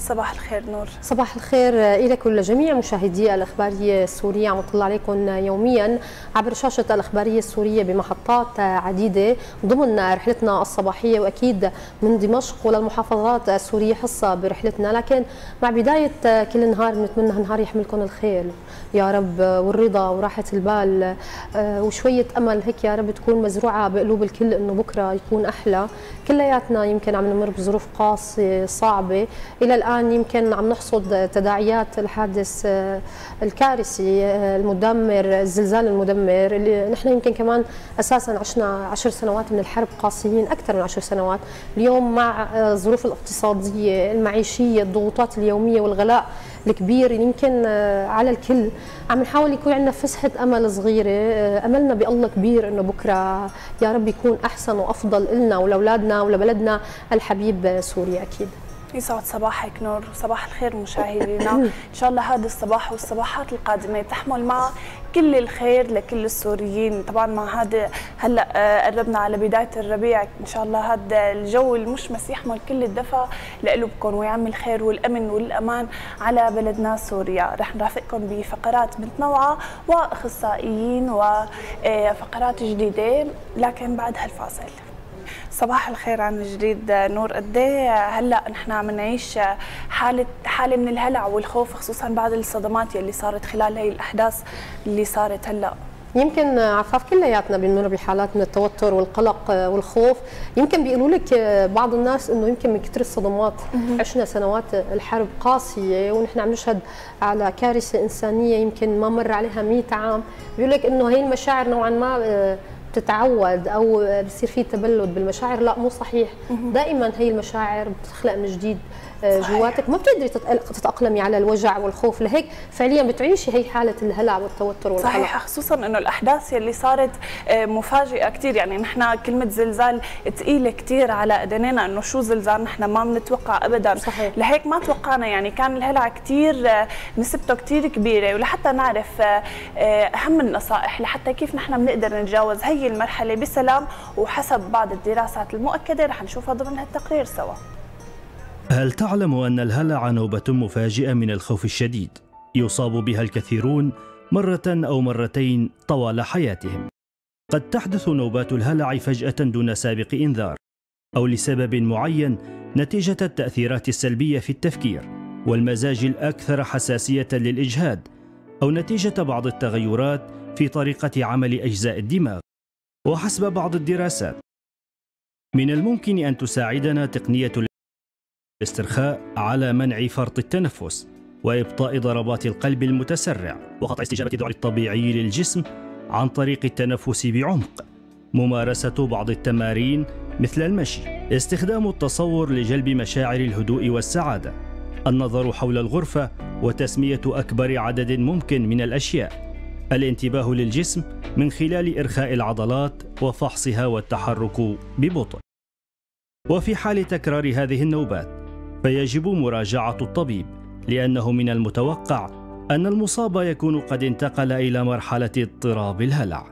صباح الخير نور. صباح الخير لك ولجميع مشاهدي الإخبارية السورية، عم نطلع عليكم يوميا عبر شاشة الإخبارية السورية بمحطات عديدة ضمن رحلتنا الصباحية، وأكيد من دمشق وللمحافظات السورية حصة برحلتنا. لكن مع بداية كل نهار بنتمنى نهار يحملكم الخير يا رب، والرضا وراحة البال وشوية أمل هيك يا رب تكون مزروعة بقلوب الكل إنه بكرة يكون أحلى. كلياتنا يمكن عم نمر بظروف قاسية صعبة إلى الآن، يمكن عم نحصد تداعيات الحادث الكارثي المدمر، الزلزال المدمر اللي نحن يمكن كمان أساسا عشنا 10 سنوات من الحرب قاسيين، أكثر من 10 سنوات. اليوم مع الظروف الاقتصادية المعيشية، الضغوطات اليومية والغلاء الكبير يمكن على الكل، عم نحاول يكون عندنا فسحة أمل صغيرة. أملنا بالله كبير إنه بكرة يا رب يكون أحسن وأفضل إلنا ولأولادنا ولبلدنا الحبيب سوريا. أكيد يسعد صباحك نور، صباح الخير مشاهدينا. ان شاء الله هذا الصباح والصباحات القادمه تحمل معه كل الخير لكل السوريين. طبعا مع هذا هلا قربنا على بدايه الربيع، ان شاء الله هذا الجو المشمس يحمل كل الدفى لقلوبكم ويعمل الخير والامن والامان على بلدنا سوريا. رح نرافقكم بفقرات متنوعه واخصائيين وفقرات جديده، لكن بعد هالفاصل. صباح الخير عن جديد نور. قد ايه هلا نحن عم نعيش حاله من الهلع والخوف، خصوصا بعد الصدمات يلي صارت خلال هي الاحداث اللي صارت هلا. يمكن عفاف كلياتنا بنمر بحالات من التوتر والقلق والخوف. يمكن بيقولوا لك بعض الناس انه يمكن من كثر الصدمات عشنا سنوات الحرب قاسيه ونحن عم نشهد على كارثه انسانيه يمكن ما مر عليها 100 عام. بيقول لك انه هي المشاعر نوعا ما بتتعود او بصير في تبلد بالمشاعر. لا، مو صحيح. دائما هي المشاعر بتخلق من جديد جواتك، ما بتقدري تتاقلمي على الوجع والخوف، لهيك فعليا بتعيشي هي حاله الهلع والتوتر والقلق. صحيح، خصوصا انه الاحداث اللي صارت مفاجئه كثير. يعني نحن كلمه زلزال ثقيله كثير على اذنينا، انه شو زلزال نحن ما بنتوقع ابدا. صحيح. لهيك ما توقعنا، يعني كان الهلع كثير نسبته كثير كبيره. ولحتى نعرف اهم النصائح لحتى كيف نحن بنقدر نتجاوز هي المرحله بسلام وحسب بعض الدراسات المؤكده، رح نشوفها ضمن هالتقرير سوا. هل تعلم أن الهلع نوبة مفاجئة من الخوف الشديد يصاب بها الكثيرون مرة أو مرتين طوال حياتهم؟ قد تحدث نوبات الهلع فجأة دون سابق إنذار، أو لسبب معين نتيجة التأثيرات السلبية في التفكير والمزاج الأكثر حساسية للإجهاد، أو نتيجة بعض التغيرات في طريقة عمل أجزاء الدماغ. وحسب بعض الدراسات من الممكن أن تساعدنا تقنية الاسترخاء على منع فرط التنفس وإبطاء ضربات القلب المتسرع وقطع استجابة الذعر الطبيعي للجسم عن طريق التنفس بعمق، ممارسة بعض التمارين مثل المشي، استخدام التصور لجلب مشاعر الهدوء والسعادة، النظر حول الغرفة وتسمية أكبر عدد ممكن من الأشياء، الانتباه للجسم من خلال إرخاء العضلات وفحصها والتحرك ببطء. وفي حال تكرار هذه النوبات فيجب مراجعة الطبيب، لأنه من المتوقع أن المصاب يكون قد انتقل إلى مرحلة اضطراب الهلع.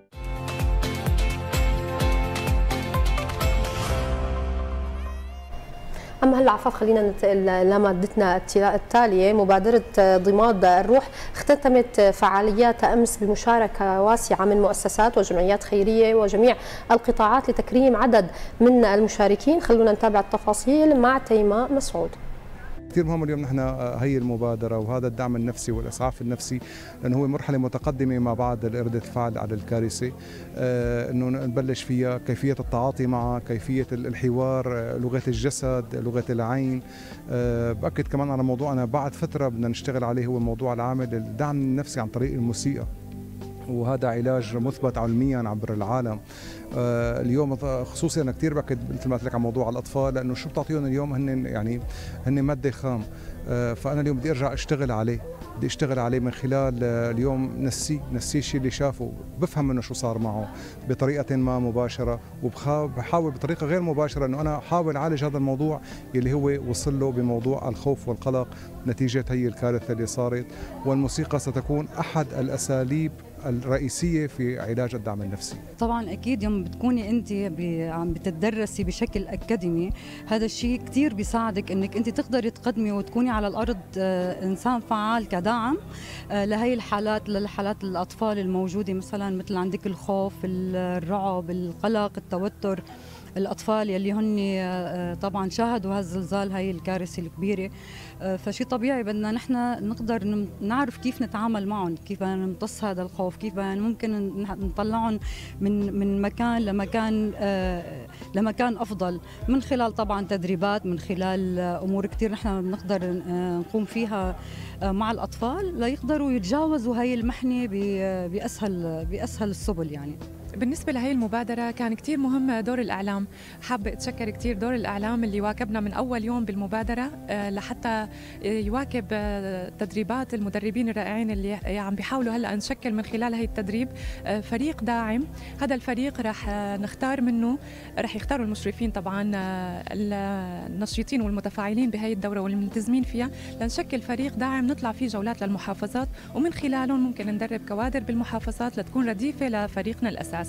أما هلا عفاف خلينا ننتقل لمادتنا التالية. مبادرة ضماد الروح اختتمت فعالياتها أمس بمشاركة واسعة من مؤسسات وجمعيات خيرية وجميع القطاعات لتكريم عدد من المشاركين. خلونا نتابع التفاصيل مع تيماء مسعود. كثير مهم اليوم نحن هي المبادرة وهذا الدعم النفسي والإسعاف النفسي، لأنه هو مرحلة متقدمة ما بعد إردة الفعل على الكارثة، أنه نبلش فيها كيفية التعاطي معها، كيفية الحوار، لغة الجسد، لغة العين. بأكد كمان على موضوع أنا بعد فترة بدنا نشتغل عليه، هو موضوع العامل الدعم النفسي عن طريق الموسيقى، وهذا علاج مثبت علميا عبر العالم. اليوم خصوصي انا كثير باكد مثل ما قلت لك على موضوع الاطفال، لانه شو بتعطيهم اليوم هن ماده خام. فانا اليوم بدي ارجع اشتغل عليه، بدي اشتغل عليه من خلال اليوم نسيه الشيء اللي شافه، بفهم منه شو صار معه بطريقه ما مباشره، وبحاول بطريقه غير مباشره انه انا احاول اعالج هذا الموضوع اللي هو وصل له بموضوع الخوف والقلق نتيجه هي الكارثه اللي صارت. والموسيقى ستكون احد الاساليب الرئيسية في علاج الدعم النفسي. طبعا أكيد يوم بتكوني أنت عم بتتدرسي بشكل أكاديمي، هذا الشيء كتير بيساعدك أنك أنت تقدري تقدمي وتكوني على الأرض إنسان فعال كدعم لهي الحالات، للحالات الأطفال الموجودة مثلا مثل عندك الخوف، الرعب، القلق، التوتر. الأطفال يلي هن طبعا شاهدوا هالزلزال، هاي الكارثة الكبيرة، فشي طبيعي بدنا نحن نقدر نعرف كيف نتعامل معهم، كيف بدنا نمتص هذا الخوف، كيف بدنا ممكن نطلعهم من مكان لمكان أفضل، من خلال طبعا تدريبات، من خلال أمور كتير نحن بنقدر نقوم فيها مع الأطفال ليقدروا يتجاوزوا هاي المحنة بأسهل السبل يعني. بالنسبة لهي المبادرة كان كتير مهم دور الإعلام. حابة أتشكر كتير دور الإعلام اللي واكبنا من أول يوم بالمبادرة لحتى يواكب تدريبات المدربين الرائعين اللي عم بيحاولوا هلأ نشكل من خلال هي التدريب فريق داعم. هذا الفريق رح نختار منه، رح يختاروا المشرفين طبعا النشيطين والمتفاعلين بهي الدورة والملتزمين فيها، لنشكل فريق داعم نطلع فيه جولات للمحافظات، ومن خلالهم ممكن ندرب كوادر بالمحافظات لتكون رديفة لفريقنا الأساسي.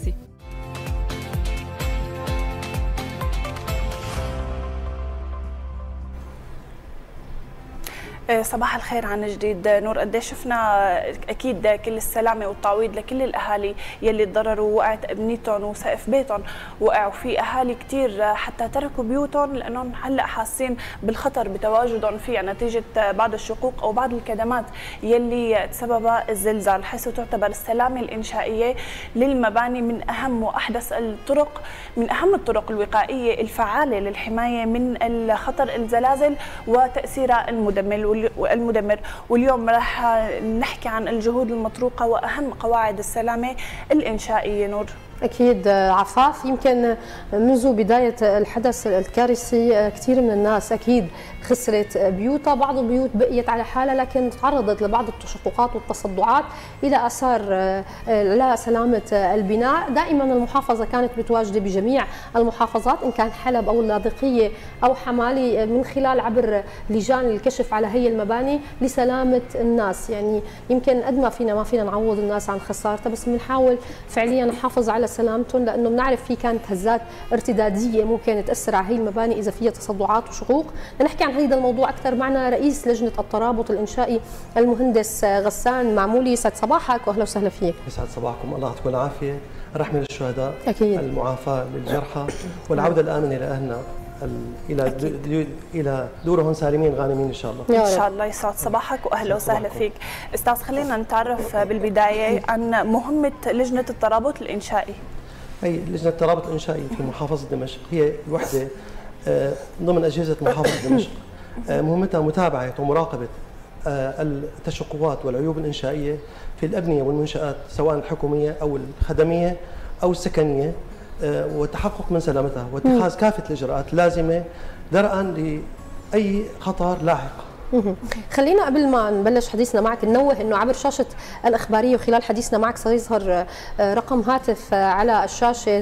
صباح الخير عن جديد نور. قديش شفنا اكيد كل السلامه والتعويض لكل الاهالي يلي تضرروا، وقعت ابنيتهم وسقف بيتهم وقع، وفي اهالي كثير حتى تركوا بيوتهم لانهم هلا حاسين بالخطر بتواجدهم فيها نتيجه بعض الشقوق او بعض الكدمات يلي تسببها الزلزال، حيث تعتبر السلامه الانشائيه للمباني من اهم واحدث الطرق، من اهم الطرق الوقائيه الفعاله للحمايه من الخطر الزلازل وتاثيرها المدمر. واليوم راح نحكي عن الجهود المطروقة وأهم قواعد السلامة الإنشائية. نور. أكيد عفاف، يمكن منذ بداية الحدث الكارثي كثير من الناس أكيد خسرت بيوتها، بعض البيوت بقيت على حالها لكن تعرضت لبعض التشققات والتصدعات إلى آثار لا سلامة البناء. دائما المحافظة كانت متواجدة بجميع المحافظات إن كان حلب أو اللاذقية أو حمالي، من خلال عبر لجان الكشف على هي المباني لسلامة الناس. يعني يمكن قد ما فينا نعوض الناس عن خسارتها، بس بنحاول فعليا نحافظ على سلامتهم، لانه بنعرف في كانت هزات ارتداديه ممكن تاثر على هي المباني اذا فيها تصدعات وشقوق. نحكي عن هذا الموضوع اكثر معنا رئيس لجنه الترابط الانشائي المهندس غسان معمولي. يسعد صباحك واهلا وسهلا فيك. يسعد صباحكم، الله يعطيكم العافيه، رحمه للشهداء، أكيد. المعافاه للجرحى، والعوده الامنه لاهلنا الى دورهم سالمين غانمين ان شاء الله. ان شاء الله. يسعد صباحك واهلا وسهلا فيك. استاذ، خلينا نتعرف بالبدايه عن مهمه لجنه الترابط الانشائي. هي لجنه الترابط الانشائي في محافظه دمشق هي وحده ضمن اجهزه محافظه دمشق، مهمتها متابعه ومراقبه التشققات والعيوب الانشائيه في الابنيه والمنشات سواء الحكوميه او الخدميه او السكنيه، والتحقق من سلامتها واتخاذ كافة الإجراءات اللازمة درءا لأي خطر لاحق. خلينا قبل ما نبلش حديثنا معك ننوه انه عبر شاشه الاخباريه وخلال حديثنا معك سيظهر رقم هاتف على الشاشه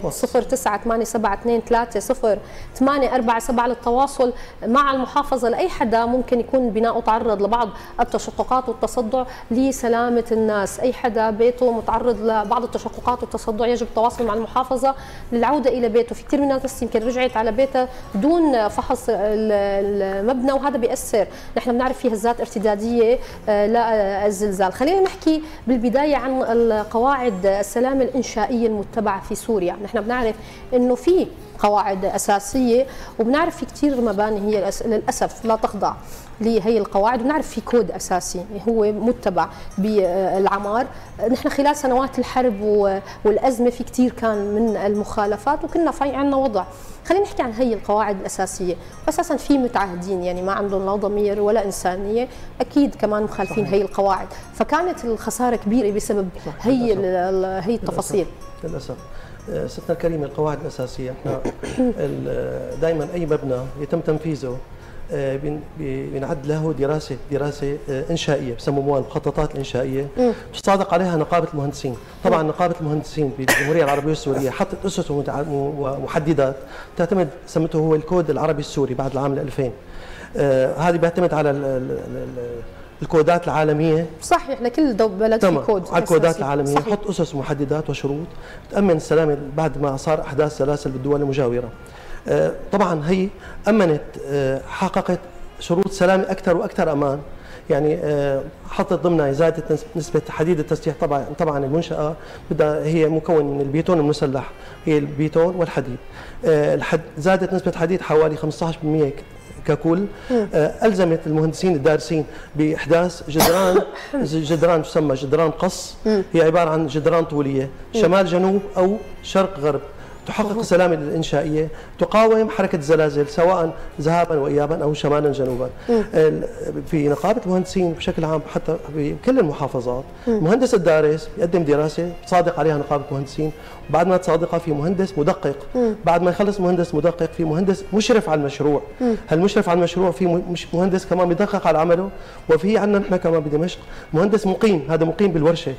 0987230847 للتواصل مع المحافظه لاي حدا ممكن يكون بناؤه تعرض لبعض التشققات والتصدع لسلامه الناس. اي حدا بيته متعرض لبعض التشققات والتصدع يجب التواصل مع المحافظه للعوده الى بيته. في كثير من الناس يمكن رجعت على بيتها دون فحص المبنى وهذا بيأثر. نحن بنعرف في هزات ارتداديه للزلزال. خلينا نحكي بالبدايه عن القواعد السلامه الانشائيه المتبعه في سوريا. نحن بنعرف انه في قواعد اساسيه وبنعرف في كثير مباني هي للاسف لا تخضع لهي القواعد، وبنعرف في كود اساسي هو متبع بالعمار. نحن خلال سنوات الحرب والازمه في كثير كان من المخالفات وكنا في عندنا وضع. خلينا نحكي عن هي القواعد الاساسيه، واساسا في متعهدين يعني ما عندهم لا ضمير ولا انسانيه، اكيد كمان مخالفين هي القواعد، فكانت الخساره كبيره بسبب هي التفاصيل. للاسف ستنا الكريمه القواعد الاساسيه احنا دائما اي مبنى يتم تنفيذه بنعد له دراسه انشائيه بسموها المخططات الانشائيه تصادق عليها نقابه المهندسين. طبعا نقابه المهندسين بالجمهوريه العربيه السوريه حطت اسس ومحددات تعتمد سمته هو الكود العربي السوري بعد العام 2000. هذه بيعتمد على الكودات العالميه. صحيح، احنا كل بلد في كود على الكودات العالميه، نحط اسس محددات وشروط تامن السلامه بعد ما صار احداث سلاسل بالدول المجاوره. طبعا هي امنت، حققت شروط سلامه اكثر واكثر امان. يعني حطت ضمنها زادت نسبه حديد التسليح. طبعا المنشاه بدها، هي مكون من البيتون المسلح، هي البيتون والحديد. زادت نسبه حديد حوالي 15% ككل. ألزمت المهندسين الدارسين بإحداث جدران تسمى جدران قص، هي عبارة عن جدران طولية شمال جنوب أو شرق غرب، تحقق السلامة الإنشائية، تقاوم حركة الزلازل سواء ذهابا وإيابا أو شمالا جنوبا. في نقابة المهندسين بشكل عام حتى بكل المحافظات، مهندس الدارس يقدم دراسة تصادق عليها نقابة المهندسين، بعد ما تصادقها في مهندس مدقق، بعد ما يخلص مهندس مدقق في مهندس مشرف على المشروع. هالمشرف على المشروع في مهندس كمان بيدقق على عمله، وفي عندنا نحن كمان بدمشق مهندس مقيم، هذا مقيم بالورشة.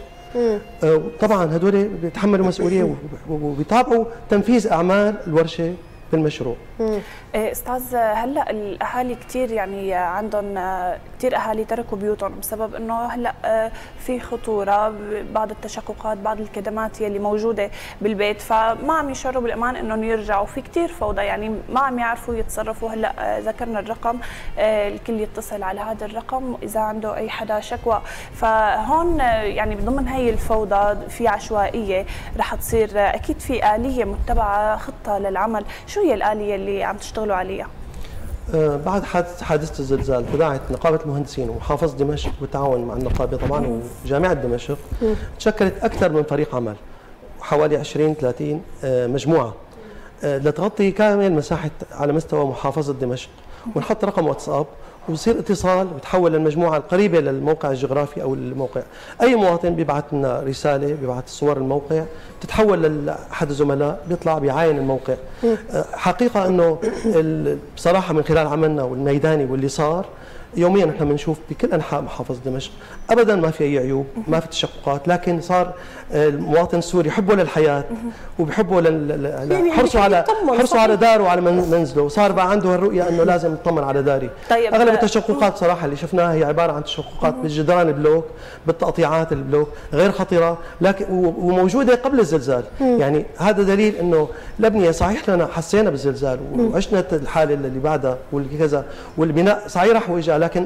طبعا هدول بيتحملوا مسؤوليه وبيتابعوا تنفيذ اعمال الورشه في المشروع. استاذ، هلا الاهالي كثير يعني عندهم كثير اهالي تركوا بيوتهم بسبب انه هلا في خطوره، بعض التشققات، بعض الكدمات يلي موجوده بالبيت، فما عم يشعروا بالامان انهم يرجعوا، في كثير فوضى، يعني ما عم يعرفوا يتصرفوا. هلا ذكرنا الرقم، الكل يتصل على هذا الرقم اذا عنده اي حدا شكوى. فهون يعني ضمن هي الفوضى في عشوائيه رح تصير، اكيد في آلية متبعه، خطه للعمل. شو هي الآلية اللي عم تشتغلوا عليها؟ بعد حادثة الزلزال تداعت نقابة المهندسين ومحافظة دمشق بالتعاون مع النقابة طبعا وجامعة دمشق، تشكلت أكثر من فريق عمل، حوالي 20-30 مجموعة لتغطي كامل مساحة على مستوى محافظة دمشق. ونحط رقم واتساب وبصير اتصال، بتحول المجموعه القريبه للموقع الجغرافي او الموقع. اي مواطن بيبعث لنا رساله، بيبعث صور الموقع، بتتحول لاحد الزملاء بيطلع بيعاين الموقع. حقيقه انه بصراحه من خلال عملنا والميداني واللي صار يوميا نحن بنشوف بكل انحاء محافظه دمشق ابدا ما في اي عيوب، ما في تشققات، لكن صار المواطن السوري حبه للحياه وبحبه حرصه على داره وعلى منزله، صار بقى عنده الرؤيه انه لازم نطمن على داري. طيب اغلب التشققات صراحه اللي شفناها هي عباره عن تشققات بالجدران البلوك، بالتقطيعات البلوك، غير خطره لكن وموجوده قبل الزلزال. يعني هذا دليل انه الابنيه صحيح لنا حسينا بالزلزال وعشنا الحاله اللي بعدها والكذا، والبناء صحيح راح واجا، لكن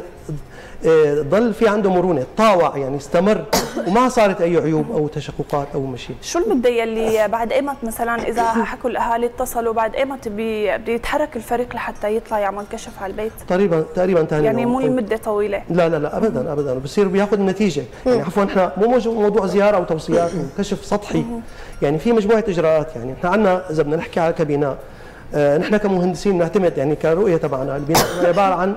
ضل في عنده مرونه، طاوع يعني استمر وما صارت اي عيوب او تشققات او مشي. شو المده يلي بعد ايمت مثلا اذا حكوا الاهالي اتصلوا بعد ايمت بده يتحرك الفريق لحتى يطلع يعمل كشف على البيت؟ تقريبا ثاني يعني مو المده طويله؟ لا ابدا بصير بياخذ النتيجه. يعني عفوا احنا مو موضوع زياره وتوصيات وكشف سطحي، يعني في مجموعه اجراءات. يعني احنا عندنا اذا بدنا نحكي على كبناء، نحن كمهندسين نعتمد يعني كرؤيه تبعنا البناء عباره عن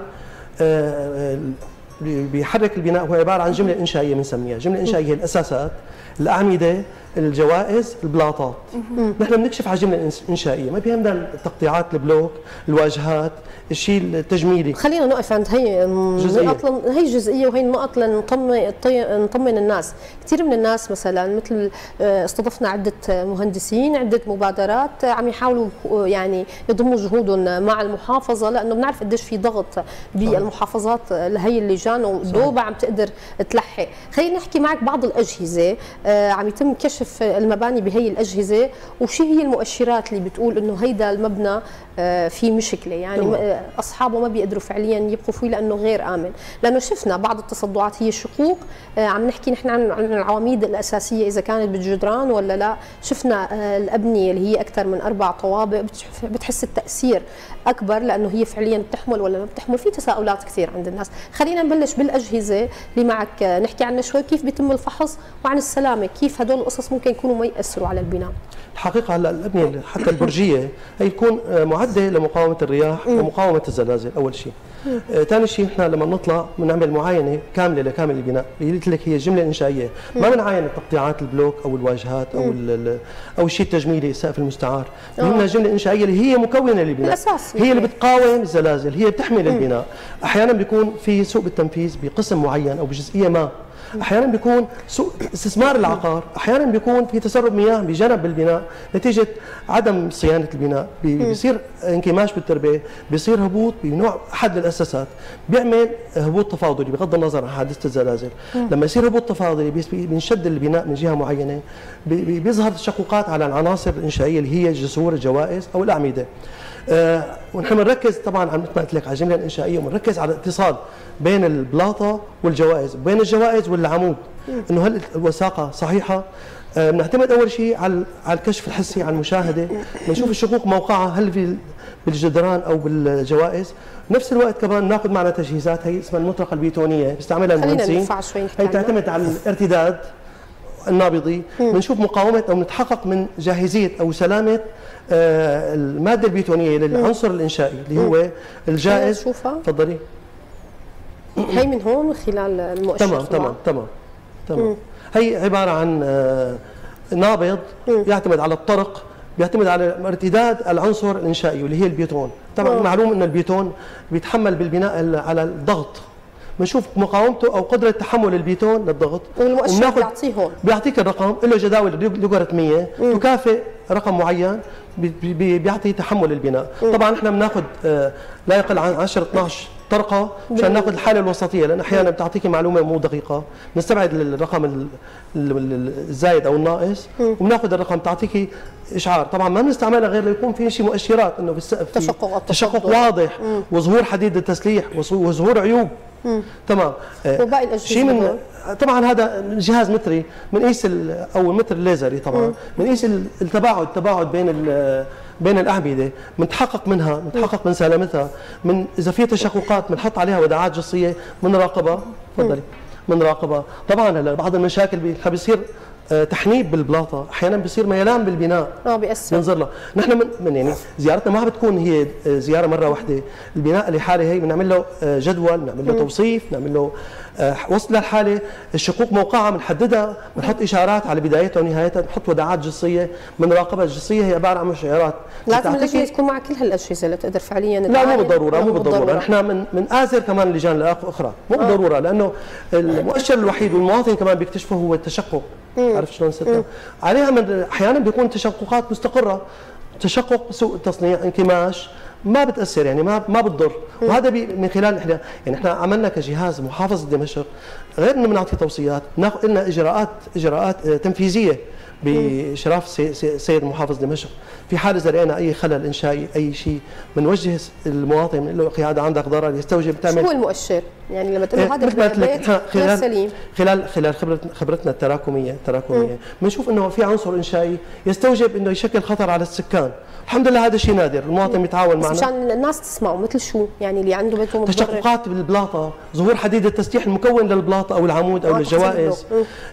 بيحرك البناء هو عباره عن جمله انشائيه بنسميها، جمله انشائيه هي الاساسات، الاعمده، الجوائز، البلاطات. نحن بنكشف على جمله انشائيه، ما بيهمنا تقطيعات البلوك، الواجهات، الشيء التجميلي. خلينا نقف عند هي النقط، هي جزئيه وهي النقط لنطمن الناس. كثير من الناس مثلا مثل استضفنا عده مهندسين، عده مبادرات عم يحاولوا يعني يضموا جهودهم مع المحافظه، لانه بنعرف قديش في ضغط بالمحافظات لهي اللجان ودوبة عم تقدر تلحق. خلينا نحكي معك بعض الاجهزه عم يتم كشف المباني بهي الاجهزه، وشو هي المؤشرات اللي بتقول انه هيدا المبنى في مشكله، يعني اصحابه ما بيقدروا فعليا يبقوا فيه لانه غير امن. لانه شفنا بعض التصدعات هي الشقوق، عم نحكي نحن عن العواميد الاساسيه اذا كانت بالجدران ولا لا. شفنا الابنيه اللي هي اكثر من 4 طوابق، بتحس التاثير اكبر لانه هي فعليا بتحمل ولا ما بتحمل. في تساؤلات كثير عند الناس. خلينا نبلش بالاجهزه اللي معك نحكي عنها شوي، كيف بيتم الفحص وعن السلامه، كيف هدول القصص ممكن يكونوا ما ياثروا على البناء. الحقيقه هلا الابنيه حتى البرجيه هي تكون معده لمقاومه الرياح ومقاومه الزلازل اول شيء. ثاني شيء احنا لما بنطلع بنعمل معاينه كامله لكامل البناء، اللي قلت لك هي الجمله الانشائيه، ما بنعاين تقطيعات البلوك او الواجهات او الشيء التجميلي، السقف المستعار. بدنا الجمله الانشائيه اللي هي مكونه للبناء، الاساس هي اللي بتقاوم الزلازل، هي بتحمي البناء. احيانا بيكون في سوء بالتنفيذ بقسم معين او بجزئيه ما، احيانا بيكون سوء استثمار العقار، احيانا بيكون في تسرب مياه بجنب البناء نتيجه عدم صيانه البناء، بيصير انكماش بالتربه، بيصير هبوط بنوع احد الاساسات، بيعمل هبوط تفاضلي بغض النظر عن حادثه الزلازل. لما يصير هبوط تفاضلي بينشد البناء من جهه معينه، بيظهر تشققات على العناصر الانشائيه اللي هي الجسور، الجوائز او الاعمده. ونحن بنركز طبعا على مثل ما قلت لك على الجمله الانشائيه، وبنركز على الاتصال بين البلاطه والجوائز، بين الجوائز والعمود، انه هل الوثاقه صحيحه. بنعتمد اول شيء على الكشف الحسي على المشاهده، بنشوف الشقوق موقعها هل في بالجدران او بالجوائز. نفس الوقت كمان ناخذ معنا تجهيزات هي اسمها المطرقه البيتونيه بيستعملها المهندسين، هي تعتمد على الارتداد النابضي. بنشوف مقاومه او نتحقق من جاهزيه او سلامه الماده البيتونيه للعنصر الانشائي اللي هو الجائز. تفضلي. هي من هون من خلال المؤشر. تمام. هي عباره عن نابض يعتمد على الطرق، بيعتمد على ارتداد العنصر الانشائي واللي هي البيتون. طبعا معلوم ان البيتون بيتحمل بالبناء على الضغط، بنشوف مقاومته او قدره تحمل البيتون للضغط، والمؤشر بيعطيه هون، بيعطيك الرقم، له جداول لوغاريتميه تكافئ رقم معين بيعطي تحمل البناء. طبعا احنا بناخذ لا يقل عن 10 12 طرقه مشان ناخذ الحاله الوسطيه، لان احيانا بتعطيكي معلومه مو دقيقه، بنستبعد الرقم الزايد او الناقص وبناخذ الرقم تعطيكي اشعار. طبعا ما بنستعملها غير ليكون في شيء مؤشرات انه بالسقف تشقق واضح وظهور حديد التسليح وظهور عيوب. تمام. وباقي الاجهزه طبعا هذا جهاز متري بنقيس او المتر الليزري، طبعا بنقيس التباعد بين الاعمده، بنتحقق منها، بنتحقق من سلامتها، من اذا في تشققات بنحط عليها وداعات جصيه بنراقبها. تفضلي. بنراقبها. طبعا هلا بعض المشاكل بيصير تحنيب بالبلاطه، احيانا بيصير ميلان بالبناء بيأثر. بنظر له، نحن من يعني زيارتنا ما بتكون هي زياره مره واحده، البناء اللي حاله هي بنعمل له جدول، بنعمل له توصيف، بنعمل له وصل للحاله، الشقوق موقعها بنحددها، بنحط اشارات على بدايتها ونهايتها، بنحط وداعات جصيه، بنراقبها. الجصيه هي عباره عن مشعرات. لازم اللجنه تكون مع كل هالاجهزه لتقدر فعليا. لا مو بالضروره، نحن من آزر كمان اللجان الاخرى، مو بالضروره، لانه المؤشر الوحيد والمواطن كمان بيكتشفه هو التشقق. عرفت شلون ستة؟ عليها من احيانا بيكون تشققات مستقره، تشقق سوء التصنيع، انكماش، ما بتاثر يعني ما بتضر. وهذا من خلال احنا عملنا كجهاز محافظه دمشق، غير انه بنعطي توصيات، بناخذ لنا اجراءات تنفيذيه باشراف سيد محافظ دمشق. في حال اذا لقينا اي خلل انشائي اي شيء بنوجه المواطن بنقول له اخي هذا عندك ضرر يستوجب تعمل. شو هو المؤشر؟ يعني لما تقول له هذا البيت غير سليم، خلال خبرتنا التراكميه بنشوف انه في عنصر انشائي يستوجب انه يشكل خطر على السكان. الحمد لله هذا شيء نادر، المواطن بيتعاون معنا. مشان الناس تسمعوا مثل شو؟ يعني اللي عنده بيته متضرر، تشققات بالبلاطه، ظهور حديد التسليح المكون للبلاطه او العمود او الجوائز،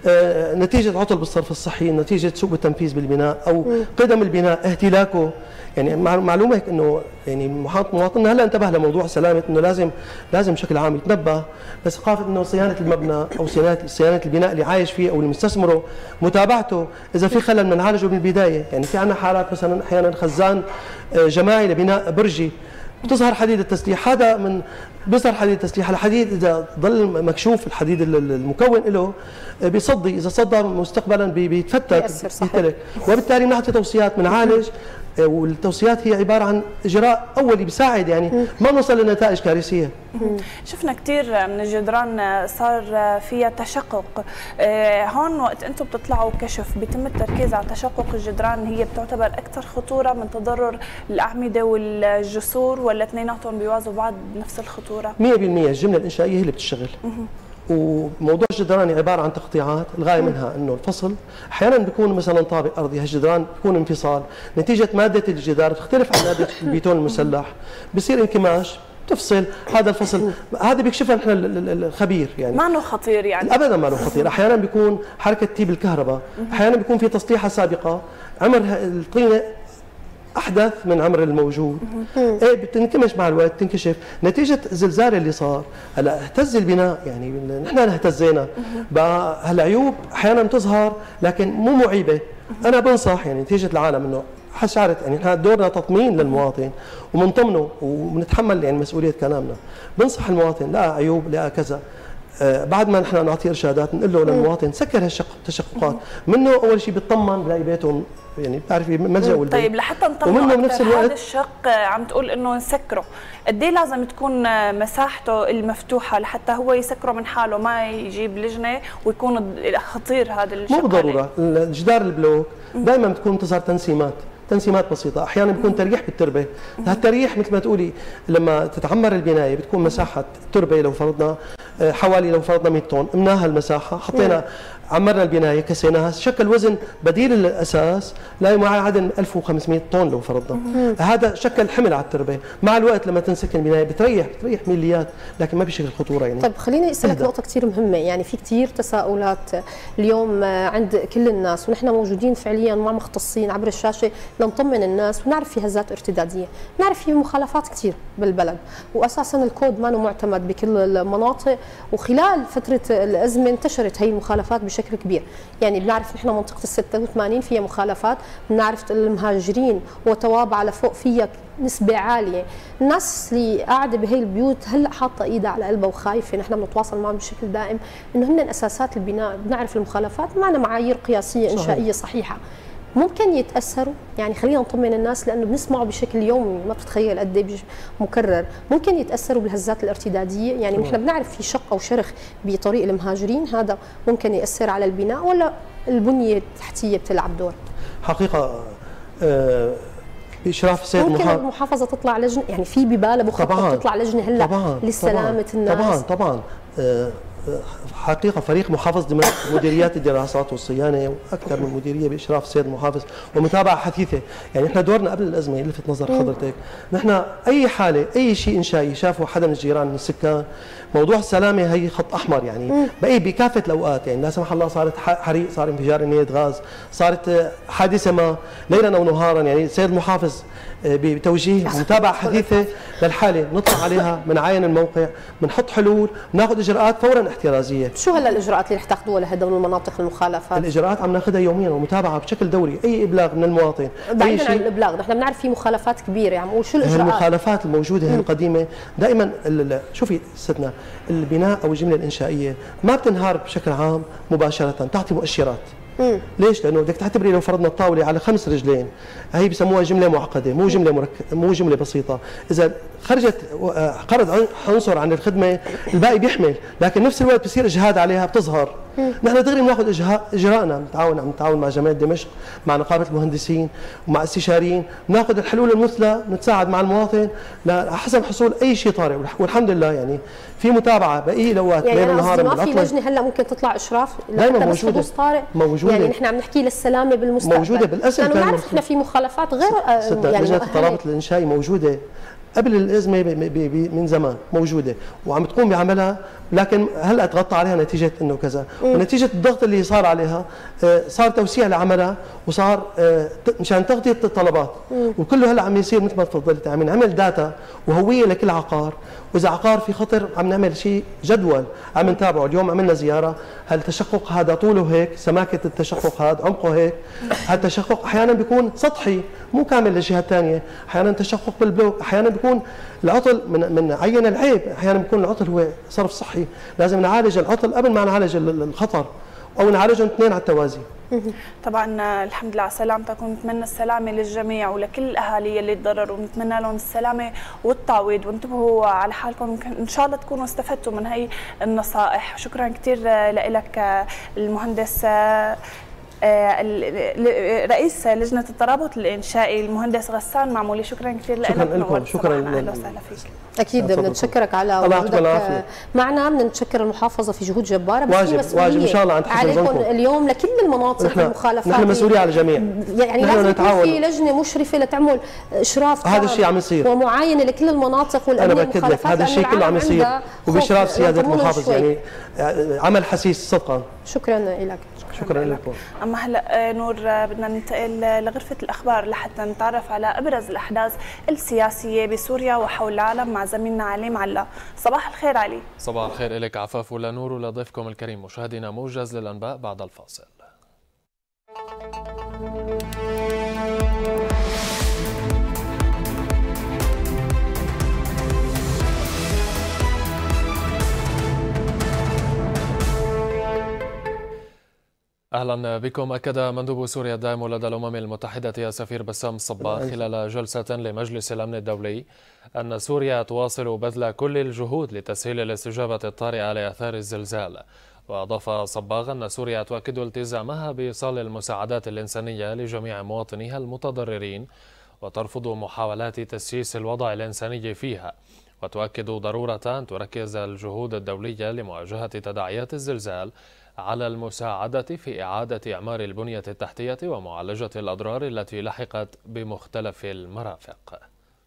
نتيجه عطل بالصرف الصحي، نتيجه سوء التنفيذ بالبناء او قدم البناء، اهتلاكه. يعني معلومه انه يعني مواطننا هلا انتبه لموضوع سلامه، انه لازم بشكل عام يتنبه لثقافه انه صيانه المبنى او صيانه البناء اللي عايش فيه او اللي مستثمره، متابعته، اذا في خلل بنعالجه من البدايه. يعني في عندنا حالات مثلا احيانا خزان جماعي لبناء برجي بتظهر حديد التسليح، بيظهر حديد التسليح، الحديد اذا ضل مكشوف الحديد المكون له بيصدي، اذا صدى مستقبلا بيتفتت بيتلك، وبالتالي بنعطي توصيات بنعالج. والتوصيات هي عباره عن اجراء اولي بيساعد يعني ما نوصل لنتائج كارثيه. شفنا كثير من الجدران صار فيها تشقق، هون وقت انتم بتطلعوا كشف بيتم التركيز على تشقق الجدران، هي بتعتبر اكثر خطوره من تضرر الاعمده والجسور، ولا اثنيناتهم بيوازوا بعض بنفس الخطوره؟ 100% الجمله الانشائيه هي اللي بتشتغل. وموضوع الجدران عباره عن تقطيعات، الغايه منها انه الفصل، احيانا بيكون مثلا طابق ارضي، هالجدران بيكون انفصال نتيجه ماده الجدار بتختلف عن ماده البيتون المسلح، بصير انكماش، تفصل هذا الفصل. هذا بيكشفها نحن الخبير يعني ما انه خطير يعني ابدا، ما له خطير. احيانا بيكون حركه تيب الكهرباء، احيانا بيكون في تسطيحه سابقه، عمر الطينه احدث من عمر الموجود، ايه بتنكمش مع الوقت، تنكشف نتيجه الزلزال اللي صار. هلا اهتز البناء، يعني نحن اهتزينا بقى. هالعيوب احيانا بتظهر لكن مو معيبه. انا بنصح يعني نتيجه العالم انه شعرت يعني احنا دورنا تطمين للمواطن ومنطمنه وبنتحمل يعني مسؤوليه كلامنا. بنصح المواطن لا عيوب لا كذا، بعد ما نحن نعطي ارشادات نقول له للمواطن سكر هالتشققات، منه اول شيء بيطمن بلاقي بيته يعني بتعرفي ملجأ والبيت. طيب لحتى نطمنه بنفس الوقت هذا الشق عم تقول انه نسكره، قد ايه لازم تكون مساحته المفتوحه لحتى هو يسكره من حاله ما يجيب لجنه ويكون خطير هذا الشق؟ مو بالضروره، جدار البلوك دائما بتكون تظهر تنسيمات بسيطه، احيانا بيكون تريح بالتربه، هالتريح مثل ما تقولي لما تتعمر البنايه بتكون مساحه تربه لو فرضنا حوالي لو فرضنا 100 طن، قمناها المساحه حطينا عمرنا البنايه كسيناها، شكل وزن بديل الاساس لا يعادل 1500 طن لو فرضنا. هذا شكل حمل على التربه، مع الوقت لما تنسكن البنايه بتريح مليات لكن ما بشكل خطوره يعني. طيب خليني اسالك نقطه كثير مهمه، يعني في كثير تساؤلات اليوم عند كل الناس ونحن موجودين فعليا مع مختصين عبر الشاشه لنطمن الناس ونعرف في هزات ارتداديه، نعرف في مخالفات كثير بالبلد واساسا الكود ما معتمد بكل المناطق، وخلال فتره الازمه انتشرت هي المخالفات بشكل كبير، يعني بنعرف نحن منطقه ال 86 فيها مخالفات، بنعرف المهاجرين وتوابع لفوق فيها نسبه عاليه، الناس اللي قاعده بهي البيوت هلا حاطه ايدها على قلبها وخايفه، نحن بنتواصل معهم بشكل دائم انه هن اساسات البناء، بنعرف المخالفات معنا معايير قياسيه انشائيه صحيحه. ممكن يتاثروا، يعني خلينا نطمن الناس لانه بنسمعه بشكل يومي ما بتتخيل قد ايه مكرر، ممكن يتاثروا بالهزات الارتداديه، يعني نحن بنعرف في شق او شرخ بطريق المهاجرين هذا ممكن ياثر على البناء ولا البنيه التحتيه بتلعب دور؟ حقيقه بإشراف السيد ممكن المحافظه تطلع لجنه، يعني في ببالها بخطه تطلع لجنه هلا لسلامه الناس؟ طبعا حقيقة فريق محافظ دمشق مديريات الدراسات والصيانة وأكثر من مديرية بإشراف السيد المحافظ ومتابعة حثيثة، يعني نحن دورنا قبل الأزمة يلفت نظر حضرتك، نحن أي حالة أي شيء إنشائي شافه حدا من الجيران من السكان موضوع السلامة هي خط أحمر، يعني بقي بكافة الأوقات، يعني لا سمح الله صارت حريق، صار انفجار نية غاز، صارت حادثة ما ليلا أو نهارا، يعني السيد المحافظ بتوجيه ومتابعة حثيثة للحالة نطلع عليها، بنعاين الموقع، بنحط حلول، بناخذ إجراءات فورا احترازية. شو هلا الإجراءات اللي رح تاخذوها لهدول المناطق المخالفات؟ الإجراءات عم ناخذها يوميا ومتابعة بشكل دوري، أي إبلاغ من المواطن. بعيدا عن الإبلاغ، نحن بنعرف في مخالفات كبيرة، عم نقول شو الإجراءات؟ المخالفات الموجودة القديمة دائما شوفي ستنا البناء أو الجملة الإنشائية ما بتنهار بشكل عام مباشرة، تعطي مؤشرات. ليش؟ لانه بدك تعتبري لو فرضنا الطاوله على 5 رجلين، هي بسموها جمله معقده، مو جمله بسيطه، اذا خرجت خرج عنصر عن الخدمه الباقي بيحمل، لكن نفس الوقت بصير اجهاد عليها بتظهر. نحن دغري بناخذ اجراءنا، عم نتعاون مع جمعيه دمشق، مع نقابه المهندسين ومع استشاريين، بناخذ الحلول المثلى، نتساعد مع المواطن حسب حصول اي شيء طارئ، والحمد لله يعني في متابعه باقي الاوقات يعني ليل ونهار. ما في لجنه هلا ممكن تطلع اشراف دائما موجوده طارئ، يعني نحن عم نحكي للسلامه بالمستقبل، موجوده بالاسم، لانه بنعرف احنا في مخالفات غير يعني لجنه الترابط الانشائي موجوده قبل الازمه من زمان موجوده وعم تقوم بعملها، لكن هلا تغطى عليها نتيجه انه كذا، ونتيجه الضغط اللي صار عليها صار توسيع لعملها وصار مشان تغطيه الطلبات، وكله هلا عم يصير مثل ما تفضلت، عم نعمل داتا وهويه لكل عقار، واذا عقار في خطر عم نعمل شيء جدول عم نتابعه. اليوم عملنا زياره، هل التشقق هذا طوله هيك، سماكه التشقق هذا عمقه هيك، هذا التشقق احيانا بيكون سطحي مو كامل للجهه الثانيه، احيانا تشقق بالبلوك، احيانا بيكون العطل من عين العيب، احيانا بيكون العطل هو صرف صحي، لازم نعالج العطل قبل ما نعالج الخطر او نعالجهم اثنين على التوازي. طبعا الحمد لله على سلامتك، ونتمنى السلامه للجميع ولكل الاهالي اللي تضرروا، ونتمنى لهم السلامه والتعويض، وانتبهوا على حالكم، ان شاء الله تكونوا استفدتوا من هي النصائح. شكرا كثير لك المهندس رئيس لجنة الترابط الإنشائي المهندس غسان معمولي، شكرا كثير لك. شكرا أهلا وسهلا فيك. أكيد بنتشكرك على وجودك معنا، بنتشكر المحافظة في جهود جبارة، بس واجب إن شاء الله عليكم اليوم لكل المناطق المخالفات، نحن مسؤولية على الجميع، يعني لازم يكون في لجنة مشرفة لتعمل إشراف هذا الشيء عم يصير ومعاينة لكل المناطق والأمن المخالفات، هذا الشيء كله عم يصير وبإشراف سيادة المحافظ، يعني عمل حسيس صدقا. شكرا لك. شكرا لكم. اما هلا نور بدنا ننتقل لغرفه الاخبار لحتى نتعرف على ابرز الاحداث السياسيه بسوريا وحول العالم مع زميلنا علي معلا. صباح الخير علي. صباح الخير لك عفاف ولنور ولضيفكم الكريم. مشاهدينا موجز للانباء بعد الفاصل. أهلا بكم. أكد مندوب سوريا الدائم لدى الأمم المتحدة يا سفير بسام صباغ خلال جلسة لمجلس الأمن الدولي أن سوريا تواصل بذل كل الجهود لتسهيل الاستجابة الطارئة لآثار الزلزال. وأضاف صباغ أن سوريا تؤكد التزامها بإيصال المساعدات الإنسانية لجميع مواطنيها المتضررين وترفض محاولات تسييس الوضع الإنساني فيها، وتؤكد ضرورة أن تركز الجهود الدولية لمواجهة تداعيات الزلزال على المساعدة في إعادة إعمار البنية التحتية ومعالجة الأضرار التي لحقت بمختلف المرافق.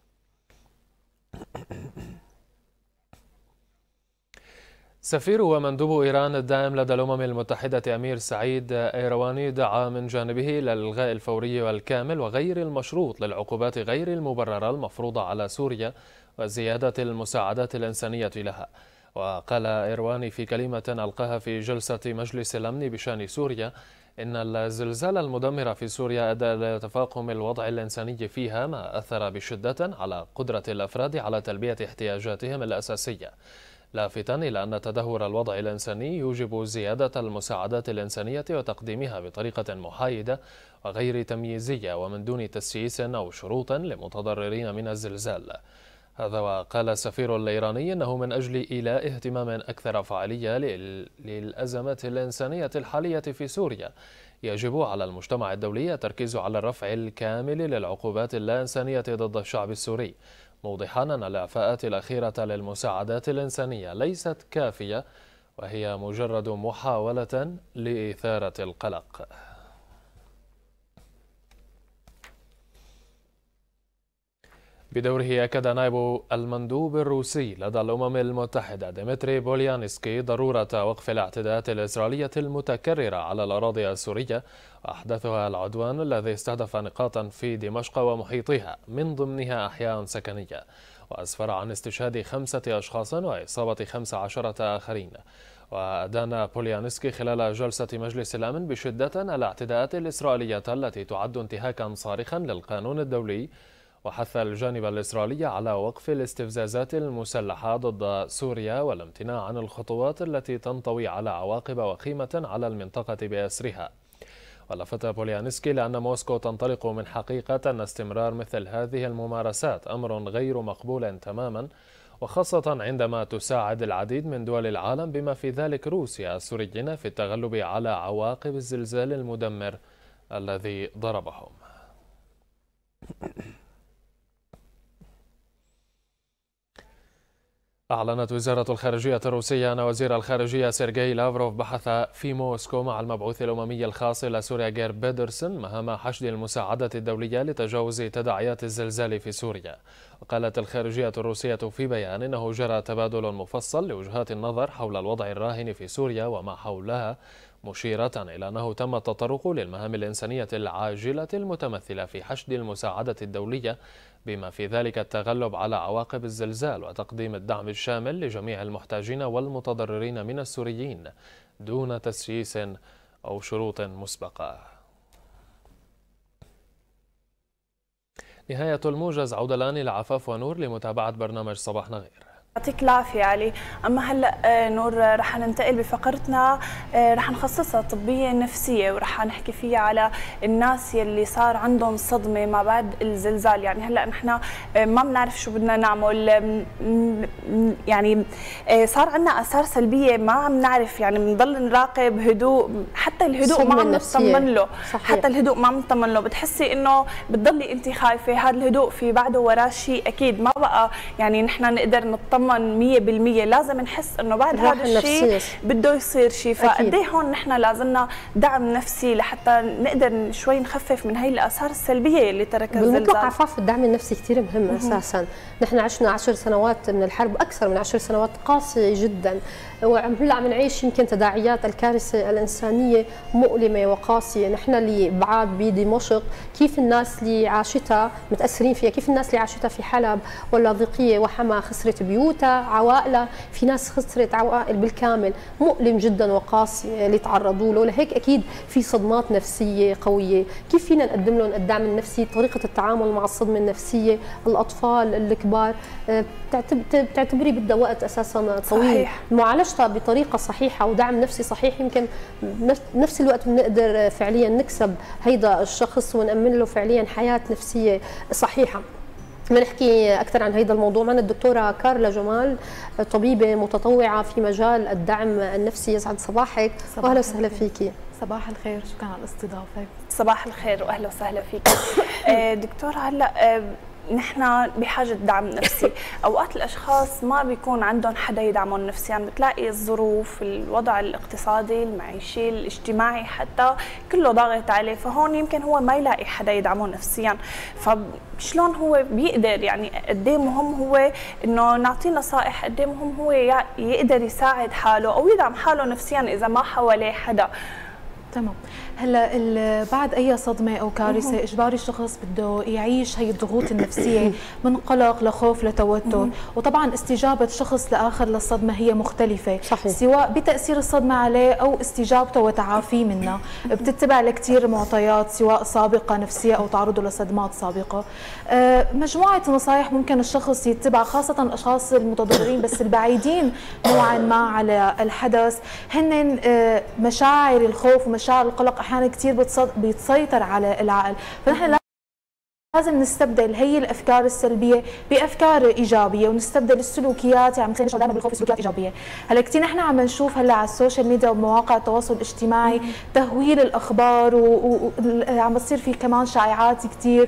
سفير ومندوب إيران الدائم لدى الأمم المتحدة أمير سعيد إيرواني دعا من جانبه إلى الإلغاء الفوري والكامل وغير المشروط للعقوبات غير المبررة المفروضة على سوريا وزيادة المساعدات الإنسانية لها. وقال إيرواني في كلمة ألقاها في جلسة مجلس الأمن بشأن سوريا إن الزلزال المدمر في سوريا أدى إلى تفاقم الوضع الإنساني فيها، ما أثر بشدة على قدرة الأفراد على تلبية احتياجاتهم الأساسية، لافتا إلى أن تدهور الوضع الإنساني يوجب زيادة المساعدات الإنسانية وتقديمها بطريقة محايدة وغير تمييزية ومن دون تسييس أو شروط لمتضررين من الزلزال. هذا وقال السفير الإيراني أنه من أجل إيلاء اهتمام أكثر فعالية للأزمات الإنسانية الحالية في سوريا يجب على المجتمع الدولي التركيز على الرفع الكامل للعقوبات اللا إنسانية ضد الشعب السوري، موضحا أن الإعفاءات الأخيرة للمساعدات الإنسانية ليست كافية وهي مجرد محاولة لإثارة القلق. بدوره أكد نائب المندوب الروسي لدى الأمم المتحدة ديمتري بوليانسكي ضرورة وقف الاعتداءات الإسرائيلية المتكررة على الأراضي السورية وأحدثها العدوان الذي استهدف نقاطا في دمشق ومحيطها من ضمنها أحياء سكنية، وأسفر عن استشهاد 5 أشخاص وإصابة 15 آخرين. وأدان بوليانسكي خلال جلسة مجلس الأمن بشدة الاعتداءات الإسرائيلية التي تعد انتهاكا صارخا للقانون الدولي، وحث الجانب الإسرائيلي على وقف الاستفزازات المسلحة ضد سوريا والامتناع عن الخطوات التي تنطوي على عواقب وخيمة على المنطقة بأسرها. ولفت بوليانسكي لأن موسكو تنطلق من حقيقة أن استمرار مثل هذه الممارسات أمر غير مقبول تماما، وخاصة عندما تساعد العديد من دول العالم بما في ذلك روسيا السوريين في التغلب على عواقب الزلزال المدمر الذي ضربهم. أعلنت وزارة الخارجية الروسية أن وزير الخارجية سيرجي لافروف بحث في موسكو مع المبعوث الأممي الخاص إلى سوريا جير بيدرسون مهام حشد المساعدة الدولية لتجاوز تداعيات الزلزال في سوريا. وقالت الخارجية الروسية في بيان إنه جرى تبادل مفصل لوجهات النظر حول الوضع الراهن في سوريا وما حولها، مشيرة إلى أنه تم التطرق للمهام الإنسانية العاجلة المتمثلة في حشد المساعدة الدولية بما في ذلك التغلب على عواقب الزلزال وتقديم الدعم الشامل لجميع المحتاجين والمتضررين من السوريين دون تسييس أو شروط مسبقة. نهاية الموجز، عودة الآن إلى عفاف ونور لمتابعة برنامج صباح نغير. يعطيك العافية علي. أما هلأ نور رح ننتقل بفقرتنا، رح نخصصها طبية نفسية ورح نحكي فيها على الناس يلي صار عندهم صدمة ما بعد الزلزال. يعني هلأ نحن ما بنعرف شو بدنا نعمل، يعني صار عندنا آثار سلبية ما عم نعرف، يعني بنضل نراقب هدوء، حتى الهدوء ما عم نطمن له، حتى الهدوء ما عم نطمن له، بتحسي إنه بتضلي أنت خايفة. هذا الهدوء في بعده وراه شيء أكيد، ما بقى يعني نحن نقدر نطمن 100%، لازم نحس انه بعد هذا الشيء بده يصير شيء. فقد ايه هون نحن لازمنا دعم نفسي لحتى نقدر شوي نخفف من هي الاثار السلبيه اللي تركها الزلزال. بالمطلق عفاف الدعم النفسي كثير مهم اساسا. نحن عشنا 10 سنوات من الحرب، اكثر من 10 سنوات قاسيه جدا، وهلا عم نعيش يمكن تداعيات الكارثه الانسانيه مؤلمه وقاسيه. نحن اللي بعاد بدمشق كيف الناس اللي عاشتها متاثرين فيها، كيف الناس اللي عاشتها في حلب واللاذقيه وحما خسرت بيوت بيوتها، عوائلها، في ناس خسرت عوائل بالكامل، مؤلم جدا وقاسي اللي تعرضوا له، لهيك اكيد في صدمات نفسيه قويه. كيف فينا نقدم لهم الدعم النفسي؟ طريقه التعامل مع الصدمه النفسيه، الاطفال الكبار بتعتبري بدها وقت اساسا طويل. صحيح. معالجتها بطريقه صحيحه ودعم نفسي صحيح، يمكن بنفس الوقت بنقدر فعليا نكسب هيدا الشخص ونأمن له فعليا حياه نفسيه صحيحه. بنحكي اكثر عن هذا الموضوع معنا الدكتوره كارلا جمال، طبيبه متطوعه في مجال الدعم النفسي. يسعد صباحك واهلا وسهلا فيكي. صباح الخير، شكرا على الاستضافه. صباح الخير واهلا وسهلا فيك. دكتور، هلا نحن بحاجه دعم نفسي، اوقات الاشخاص ما بيكون عندهم حدا يدعمهم نفسيا، يعني بتلاقي الظروف، الوضع الاقتصادي، المعيشي، الاجتماعي حتى كله ضاغط عليه، فهون يمكن هو ما يلاقي حدا يدعمه نفسيا. فشلون هو بيقدر، يعني قد ايه مهم هو انه نعطيه نصائح، قد ايه مهم هو يقدر يساعد حاله او يدعم حاله نفسيا اذا ما حواليه حدا. تمام. هلا بعد اي صدمه او كارثه اجباري الشخص بده يعيش هي الضغوط النفسيه من قلق لخوف لتوتر، وطبعا استجابه شخص لاخر للصدمه هي مختلفه. صحيح. سواء بتاثير الصدمه عليه او استجابته وتعافيه منها، بتتبع لكثير معطيات سواء سابقه نفسيه او تعرضه لصدمات سابقه. مجموعه نصائح ممكن الشخص يتبع، خاصه الاشخاص المتضررين بس البعيدين نوعا ما على الحدث، هن مشاعر الخوف ومشاعر القلق احيانا كثير بتسيطر على العقل، فنحن لازم نستبدل هي الافكار السلبيه بافكار ايجابيه، ونستبدل السلوكيات، يعني مثل دائما بالخوف سلوكيات ايجابيه. هلا كثير نحن عم نشوف هلا على السوشيال ميديا ومواقع التواصل الاجتماعي تهويل الاخبار، وعم بتصير في كمان شائعات كثير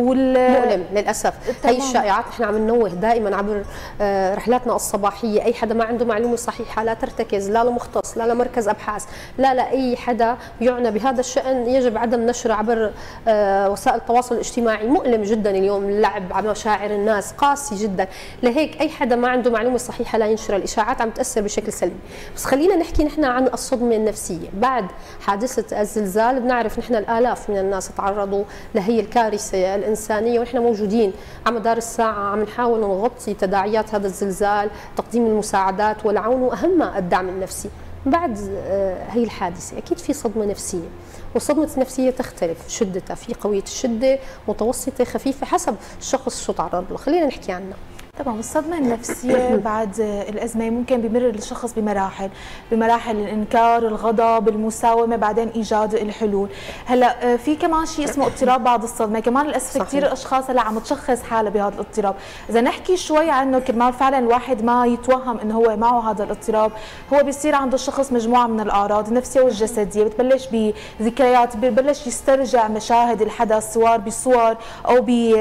مؤلم للاسف. هي الشائعات نحن عم ننوه دائما عبر رحلاتنا الصباحيه، اي حدا ما عنده معلومه صحيحه لا ترتكز لا لمختص لا لمركز ابحاث لا اي حدا يعنى بهذا الشان يجب عدم نشره عبر وسائل التواصل الاجتماعي. مؤلم جدا اليوم اللعب على مشاعر الناس، قاسي جدا، لهيك اي حدا ما عنده معلومه صحيحه لا ينشرها. الاشاعات عم تاثر بشكل سلبي. بس خلينا نحكي نحن عن الصدمه النفسيه. بعد حادثه الزلزال بنعرف نحن الالاف من الناس تعرضوا لهي الكارثه الانسانيه، ونحن موجودين على مدار الساعه عم نحاول نغطي تداعيات هذا الزلزال، تقديم المساعدات والعون، واهمها الدعم النفسي. بعد هي الحادثه اكيد في صدمه نفسيه، والصدمة النفسية تختلف شدتها، في قوية الشدة، متوسطة، خفيفة، حسب الشخص شو تعرض له. خلينا نحكي عنها. طبعا الصدمة النفسية بعد الأزمة ممكن بمر الشخص بمراحل الإنكار، الغضب، المساومة، بعدين إيجاد الحلول. هلا في كمان شيء اسمه اضطراب بعد الصدمة، كمان للأسف كثير أشخاص هلا عم تشخص حالها بهذا الاضطراب. إذا نحكي شوي عنه كرمال فعلا الواحد ما يتوهم إنه هو معه هذا الاضطراب، هو بيصير عند الشخص مجموعة من الأعراض النفسية والجسدية، بتبلش بذكريات، ببلش يسترجع مشاهد الحدث سواء بصور أو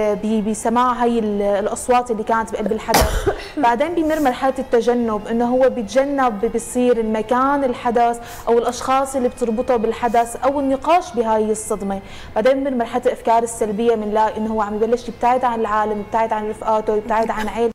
بسماع هي الأصوات اللي كانت بقلب الحدث. بعدين بيمر مرحله التجنب، انه هو بيتجنب بصير المكان الحدث او الاشخاص اللي بتربطه بالحدث او النقاش بهاي الصدمه. بعدين بيمر مرحله الافكار السلبيه، بنلاقي انه هو عم يبلش يبتعد عن العالم، يبتعد عن رفقاته، يبتعد عن عائلته،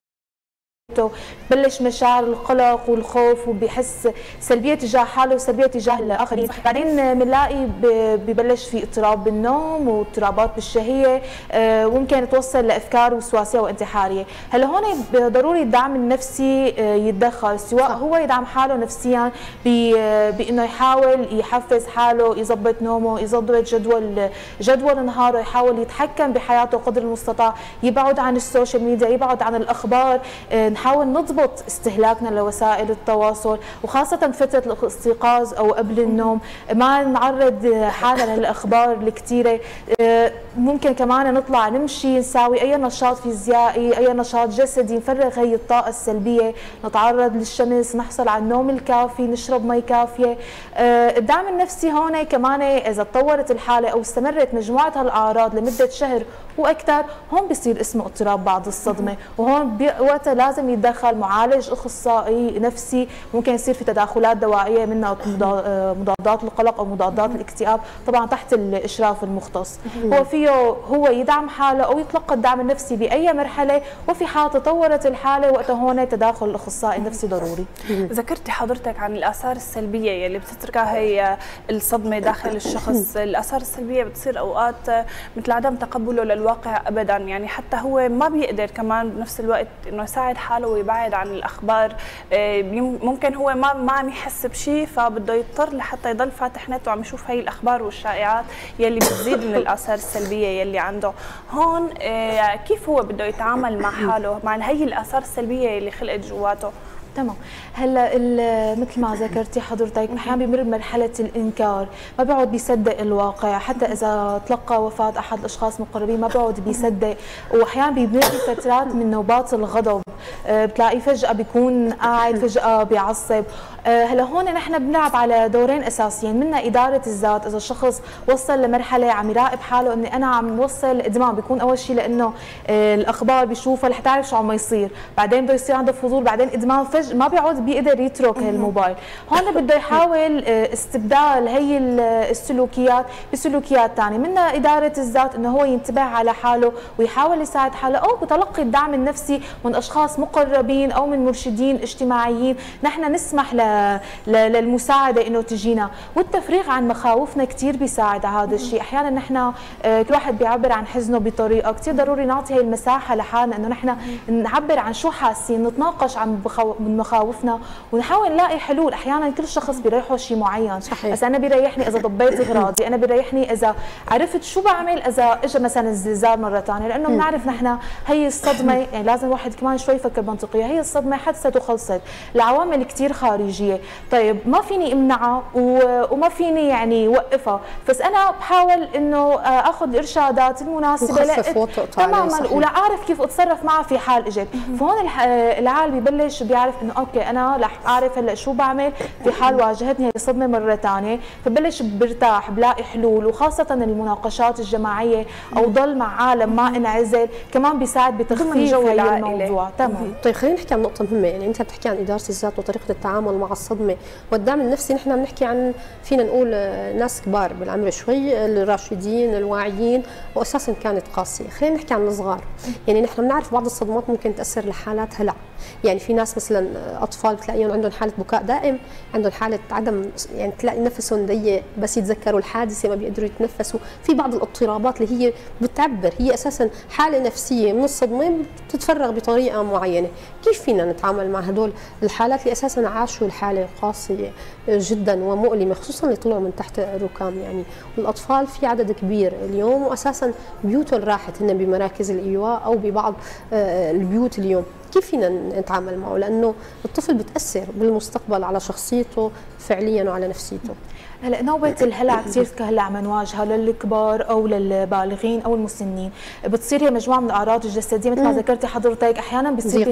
بلش مشاعر القلق والخوف، وبيحس سلبيه تجاه حاله وسلبيه تجاه الاخرين. بعدين بنلاقي ببلش في اضطراب بالنوم واضطرابات بالشهيه، وممكن توصل لافكار وسواسيه وانتحاريه. هلا هون ضروري الدعم النفسي يتدخل، سواء هو يدعم حاله نفسيا بانه يحاول يحفز حاله، يظبط نومه، يظبط جدول نهاره، يحاول يتحكم بحياته قدر المستطاع، يبعد عن السوشيال ميديا، يبعد عن الاخبار، نحاول نضبط استهلاكنا لوسائل التواصل، وخاصة فترة الاستيقاظ أو قبل النوم، ما نعرض حالنا للأخبار الكثيرة. ممكن كمان نطلع نمشي، نساوي أي نشاط فيزيائي، أي نشاط جسدي، نفرغ هي الطاقة السلبية، نتعرض للشمس، نحصل على النوم الكافي، نشرب مي كافية. الدعم النفسي هون كمان إذا تطورت الحالة أو استمرت مجموعة هالأعراض لمدة شهر وأكثر، هون بصير اسمه اضطراب بعد الصدمة، وهون وقتها لازم يتدخل معالج اخصائي نفسي. ممكن يصير في تداخلات دوائيه منها مضادات القلق او مضادات الاكتئاب، طبعا تحت الاشراف المختص. هو فيه هو يدعم حاله او يتلقى الدعم النفسي باي مرحله، وفي حال تطورت الحاله وقتها هون تداخل الاخصائي النفسي ضروري. ذكرتي حضرتك عن الاثار السلبيه يلي بتتركها هي الصدمه داخل الشخص. الاثار السلبيه بتصير اوقات مثل عدم تقبله الواقع ابدا، يعني حتى هو ما بيقدر كمان بنفس الوقت انه يساعد حاله ويبعد عن الاخبار. ممكن هو ما عم يحس بشيء، فبده يضطر لحتى يضل فاتح نت وعم يشوف هي الاخبار والشائعات يلي بتزيد من الاثار السلبيه يلي عنده. هون كيف هو بده يتعامل مع حاله مع هي الاثار السلبيه يلي خلقت جواته؟ تمام. هلا مثل ما ذكرتي حضرتك احيانا بمر بمرحله الانكار، ما بيقعد بيصدق الواقع، حتى اذا تلقى وفاه احد الاشخاص المقربين ما بيقعد بيصدق، واحيانا بيمر بفترات من نوبات الغضب، بتلاقيه فجاه بيكون قاعد فجاه بيعصب. هلا هون نحن بنلعب على دورين اساسيين، منها اداره الذات. اذا الشخص وصل لمرحله عم يراقب حاله اني انا عم وصل ادمان، بيكون اول شيء لانه الاخبار بيشوفها لحتى يعرف شو عم يصير، بعدين بده يصير عنده فضول، بعدين ادمان فجاه ما بيعود بيقدر يترك الموبايل. هون بده يحاول استبدال هي السلوكيات بسلوكيات ثانيه، منها اداره الذات، انه هو ينتبه على حاله ويحاول يساعد حاله، او بتلقي الدعم النفسي من اشخاص مقربين او من مرشدين اجتماعيين. نحن نسمح للمساعده انه تجينا، والتفريغ عن مخاوفنا كثير بيساعد على هذا الشيء. احيانا نحن كل واحد بيعبر عن حزنه بطريقه، كثير ضروري نعطي هي المساحه لحالنا انه نحن نعبر عن شو حاسين، نتناقش عن مخاوفنا ونحاول نلاقي حلول. احيانا كل شخص بيريحه شيء معين، صحيح. بس انا بيريحني اذا ضبيت اغراضي، انا بيريحني اذا عرفت شو بعمل اذا اجى مثلا الزلزال مره ثانيه، لانه بنعرف نحن هي الصدمه، يعني لازم الواحد كمان شوي يفكر منطقيا، هي الصدمه حدثت وخلصت لعوامل كثير خارجيه. طيب ما فيني امنعها وما فيني يعني وقفها، بس انا بحاول انه اخذ الارشادات المناسبه تماما ولا اعرف كيف اتصرف معها في حال اجت. فهون العالم ببلش بيعرف انه اوكي انا رح اعرف هلا شو بعمل في حال واجهتني هي الصدمه مره ثانيه، فبلش برتاح بلاقي حلول. وخاصه المناقشات الجماعيه او ضل مع عالم ما انعزل كمان بيساعد بتخفيف هي الموضوع. تمام. طيب خلينا نحكي عن نقطه مهمه، يعني انت بتحكي عن اداره الذات وطريقه التعامل مع الصدمه والدعم النفسي. نحن بنحكي عن فينا نقول ناس كبار بالعمر شوي، الراشدين الواعيين، واساسا كانت قاسيه. خلينا نحكي عن الصغار، يعني نحن بنعرف بعض الصدمات ممكن تاثر لحالات هلع، يعني في ناس مثلا اطفال بتلاقيهم عندهم حاله بكاء دائم، عندهم حاله عدم، يعني تلاقي نفسهم ضيق بس يتذكروا الحادثه ما بيقدروا يتنفسوا، في بعض الاضطرابات اللي هي بتعبر هي اساسا حاله نفسيه من الصدمه بتتفرغ بطريقه معينه. كيف فينا نتعامل مع هدول الحالات اللي اساسا عاشوا الحاله قاسيه جدا ومؤلمه، خصوصا اللي طلعوا من تحت الركام؟ يعني والاطفال في عدد كبير اليوم واساسا بيوتهم راحت هن بمراكز الايواء او ببعض البيوت اليوم. كيف فينا نتعامل معه؟ لانه الطفل بتاثر بالمستقبل على شخصيته فعليا وعلى نفسيته. هلا نوبة الهلع كثير كهلا عم نواجهها للكبار او للبالغين او المسنين، بتصير هي مجموعه من الاعراض الجسديه مثل ما ذكرتي حضرتك. احيانا بيصير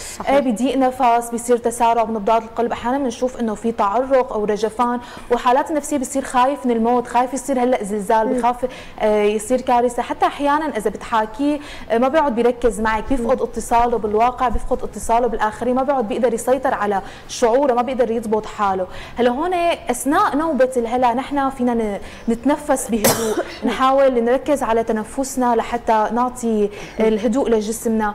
بضيق نفس، بيصير تسارع بنبضات القلب، احيانا بنشوف انه في تعرق او رجفان، والحالات النفسيه بيصير خايف من الموت، خايف يصير هلا زلزال، بخاف يصير كارثه. حتى احيانا اذا بتحاكيه ما بيقعد بيركز معك، بيفقد اتصاله بالواقع، بيفقد اتصاله بالاخرين، ما بيقعد بيقدر يسيطر على شعوره، ما بيقدر يضبط حاله. هلا هون اثناء نوبه الهلع نحن فينا نتنفس بهدوء، نحاول نركز على تنفسنا لحتى نعطي الهدوء لجسمنا.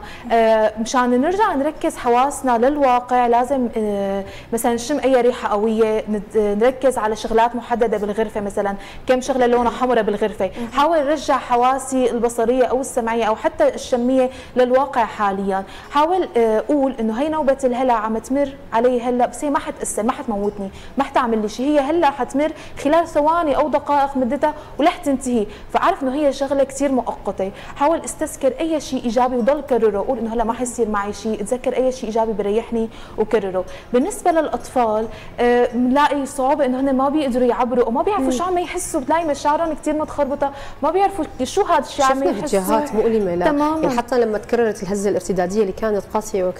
مشان نرجع نركز حواسنا للواقع لازم مثلا نشم اي ريحه قويه، نركز على شغلات محدده بالغرفه، مثلا كم شغله لونها حمراء بالغرفه، حاول نرجع حواسي البصريه او السمعيه او حتى الشميه للواقع حاليا. حاول قول انه هي نوبه الهلع عم تمر علي هلا، بس هي ما حتاثر، ما حتموتني، ما حتعمل لي شيء، هي هلا حتمر خلال ثواني او دقائق مدتها ورح تنتهي، فعرف انه هي شغله كثير مؤقته. حاول استذكر اي شيء ايجابي وضل كرره، قول انه هلا ما حيصير معي شيء، اتذكر اي شيء ايجابي بريحني وكرره. بالنسبه للاطفال بنلاقي صعوبه انه هن ما بيقدروا يعبروا وما بيعرفوا شو عم يحسوا، بتلاقي مشاعرهم كثير متخربطه، ما بيعرفوا شو هذا الشيء عم يحسوا. فيديوهات مؤلمه يعني حتى لما تكررت الهزه الارتداديه اللي كانت قاسيه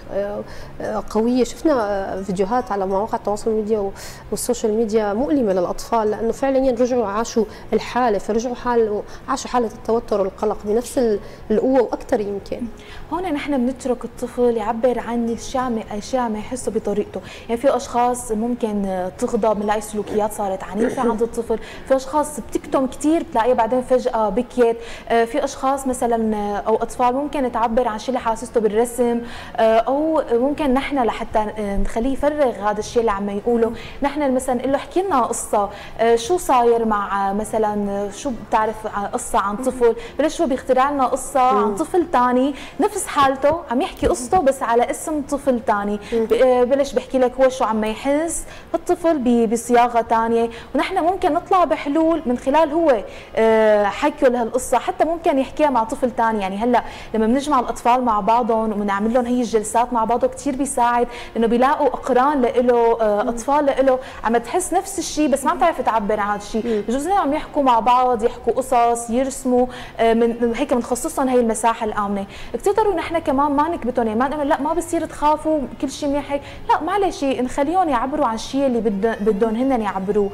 وقويه، شفنا فيديوهات على مواقع التواصل الميديا والسوشيال ميديا مؤلمه للاطفال، لانه فعليا رجعوا عاشوا الحاله، فرجعوا عاشوا حاله التوتر والقلق بنفس القوه واكثر يمكن. هون نحن بنترك الطفل يعبر عن الاشياء ما يحسه بطريقته، يعني في اشخاص ممكن تغضب، بنلاقي سلوكيات صارت عنيفه عند الطفل، في اشخاص بتكتم كثير بتلاقيها بعدين فجاه بكيت، في اشخاص مثلا او اطفال ممكن تعبر عن شيء اللي حاسسته بالرسم او ممكن نحن لحتى نخليه يفرغ هذا الشيء اللي عم يقوله، نحن مثلا نقول له احكي لنا قصه، شو صاير مع مثلا شو بتعرف قصه عن طفل، بلش هو بيخترع لنا قصه عن طفل ثاني نفس حالته عم يحكي قصته بس على اسم طفل ثاني، بلش بحكي لك هو شو عم يحس الطفل بصياغه ثانيه، ونحن ممكن نطلع بحلول من خلال هو حكيه لهالقصه، حتى ممكن يحكيها مع طفل ثاني. يعني هلا لما بنجمع الاطفال مع بعضهم وبنعمل لهم هي الجلسات مع بعضه كثير بيساعد، لانه بيلاقوا اقران له، اطفال له عم تحس نفس الشيء بس ما بتعرف تعبر عن هذا الشيء، بجوز عم يحكوا مع بعض، يحكوا قصص، يرسموا، من هيك بنخصصهم هي المساحه الامنه. كثير ضروري نحن كمان ما نكبتهم، يعني ما نقول لا ما بصير تخافوا كل شيء منيح، لا معلش نخليهم يعبروا عن الشيء اللي بدهم هن يعبروه.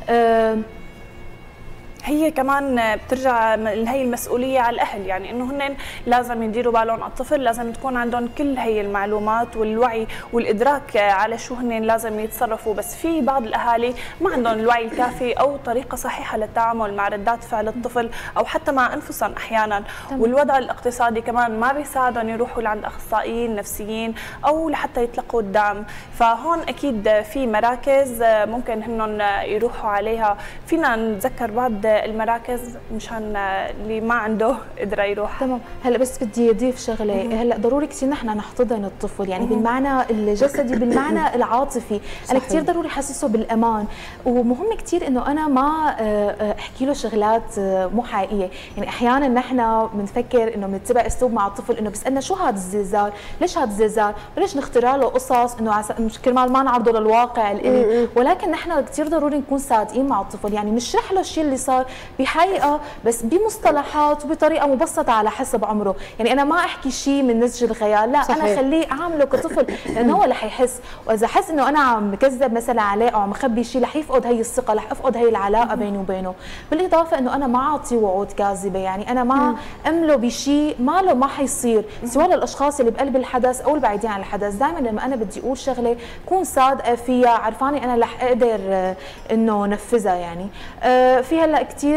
هي كمان بترجع هي المسؤوليه على الاهل، يعني انه هن لازم يديروا بالهم على الطفل، لازم تكون عندهم كل هي المعلومات والوعي والادراك على شو هن لازم يتصرفوا، بس في بعض الاهالي ما عندهم الوعي الكافي او طريقه صحيحه للتعامل مع ردات فعل الطفل او حتى مع انفسهم احيانا، والوضع الاقتصادي كمان ما بيساعدهم يروحوا لعند اخصائيين نفسيين او لحتى يتلقوا الدعم، فهون اكيد في مراكز ممكن هن يروحوا عليها. فينا نتذكر بعض المراكز مشان اللي ما عنده قدره يروح. تمام. هلا بس بدي اضيف شغله، هلا ضروري كثير نحن نحتضن الطفل، يعني بالمعنى الجسدي بالمعنى العاطفي، انا كثير ضروري احسسه بالامان، ومهم كثير انه انا ما احكي له شغلات مو حقيقيه، يعني احيانا نحن بنفكر انه بنتبع اسلوب مع الطفل انه بيسالنا شو هذا الزلزال؟ ليش هذا الزلزال؟ بلش نخترع له قصص انه كرمال ما نعرضه للواقع الالي، ولكن نحن كثير ضروري نكون صادقين مع الطفل، يعني نشرح له الشيء اللي صار بحقيقه بس بمصطلحات وبطريقه مبسطه على حسب عمره، يعني انا ما احكي شيء من نسج الخيال، لا صحيح. انا اخليه اعامله كطفل لانه هو رح يحس، واذا حس انه انا عم بكذب مثلا عليه او عم اخبي شيء رح يفقد هي الثقه، رح افقد هي العلاقه بيني وبينه، بالاضافه انه انا ما اعطيه وعود كاذبه، يعني انا ما امله بشيء ما حيصير، سواء للاشخاص اللي بقلب الحدث او البعيدين عن الحدث، دائما لما انا بدي اقول شغله كون صادقه فيها، عرفاني انا رح اقدر انه نفذها. يعني في هلا كثير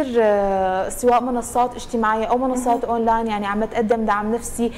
سواء منصات اجتماعيه او منصات اونلاين يعني عم تقدم دعم نفسي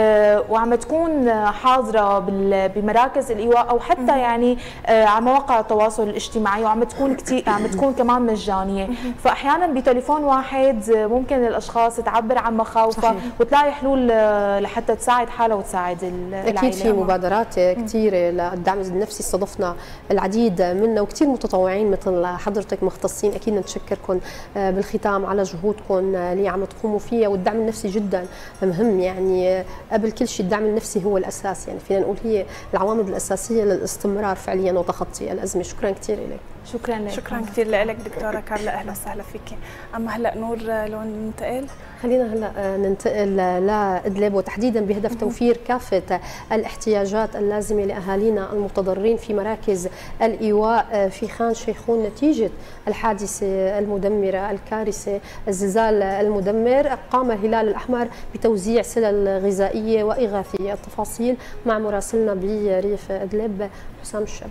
وعم تكون حاضره بمراكز الايواء او حتى يعني على مواقع التواصل الاجتماعي، وعم تكون عم تكون كمان مجانيه، فاحيانا بتليفون واحد ممكن الاشخاص تعبر عن مخاوفها وتلاقي حلول لحتى تساعد حالها وتساعد العائله. اكيد في مبادرات كثيره للدعم النفسي استضفنا العديد منها وكثير متطوعين مثل حضرتك مختصين، اكيد نتشكركم بالختام على جهودكم اللي عم تقوموا فيها، والدعم النفسي جدا مهم، يعني قبل كل شيء الدعم النفسي هو الاساس، يعني فينا نقول هي العوامل الاساسيه للاستمرار فعليا وتخطي الازمه. شكرا كثير لك. شكرا لك. شكرا كثير لك دكتوره كارلا، اهلا وسهلا فيكي. اما هلا نور لو ننتقل، خلينا هلا ننتقل لإدلب وتحديدا بهدف توفير كافه الاحتياجات اللازمه لاهالينا المتضررين في مراكز الايواء في خان شيخون نتيجه الحادثه المدمره الكارثه الزلزال المدمر. قام الهلال الاحمر بتوزيع سلل غذائيه واغاثيه. التفاصيل مع مراسلنا بريف إدلب حسام الشاب.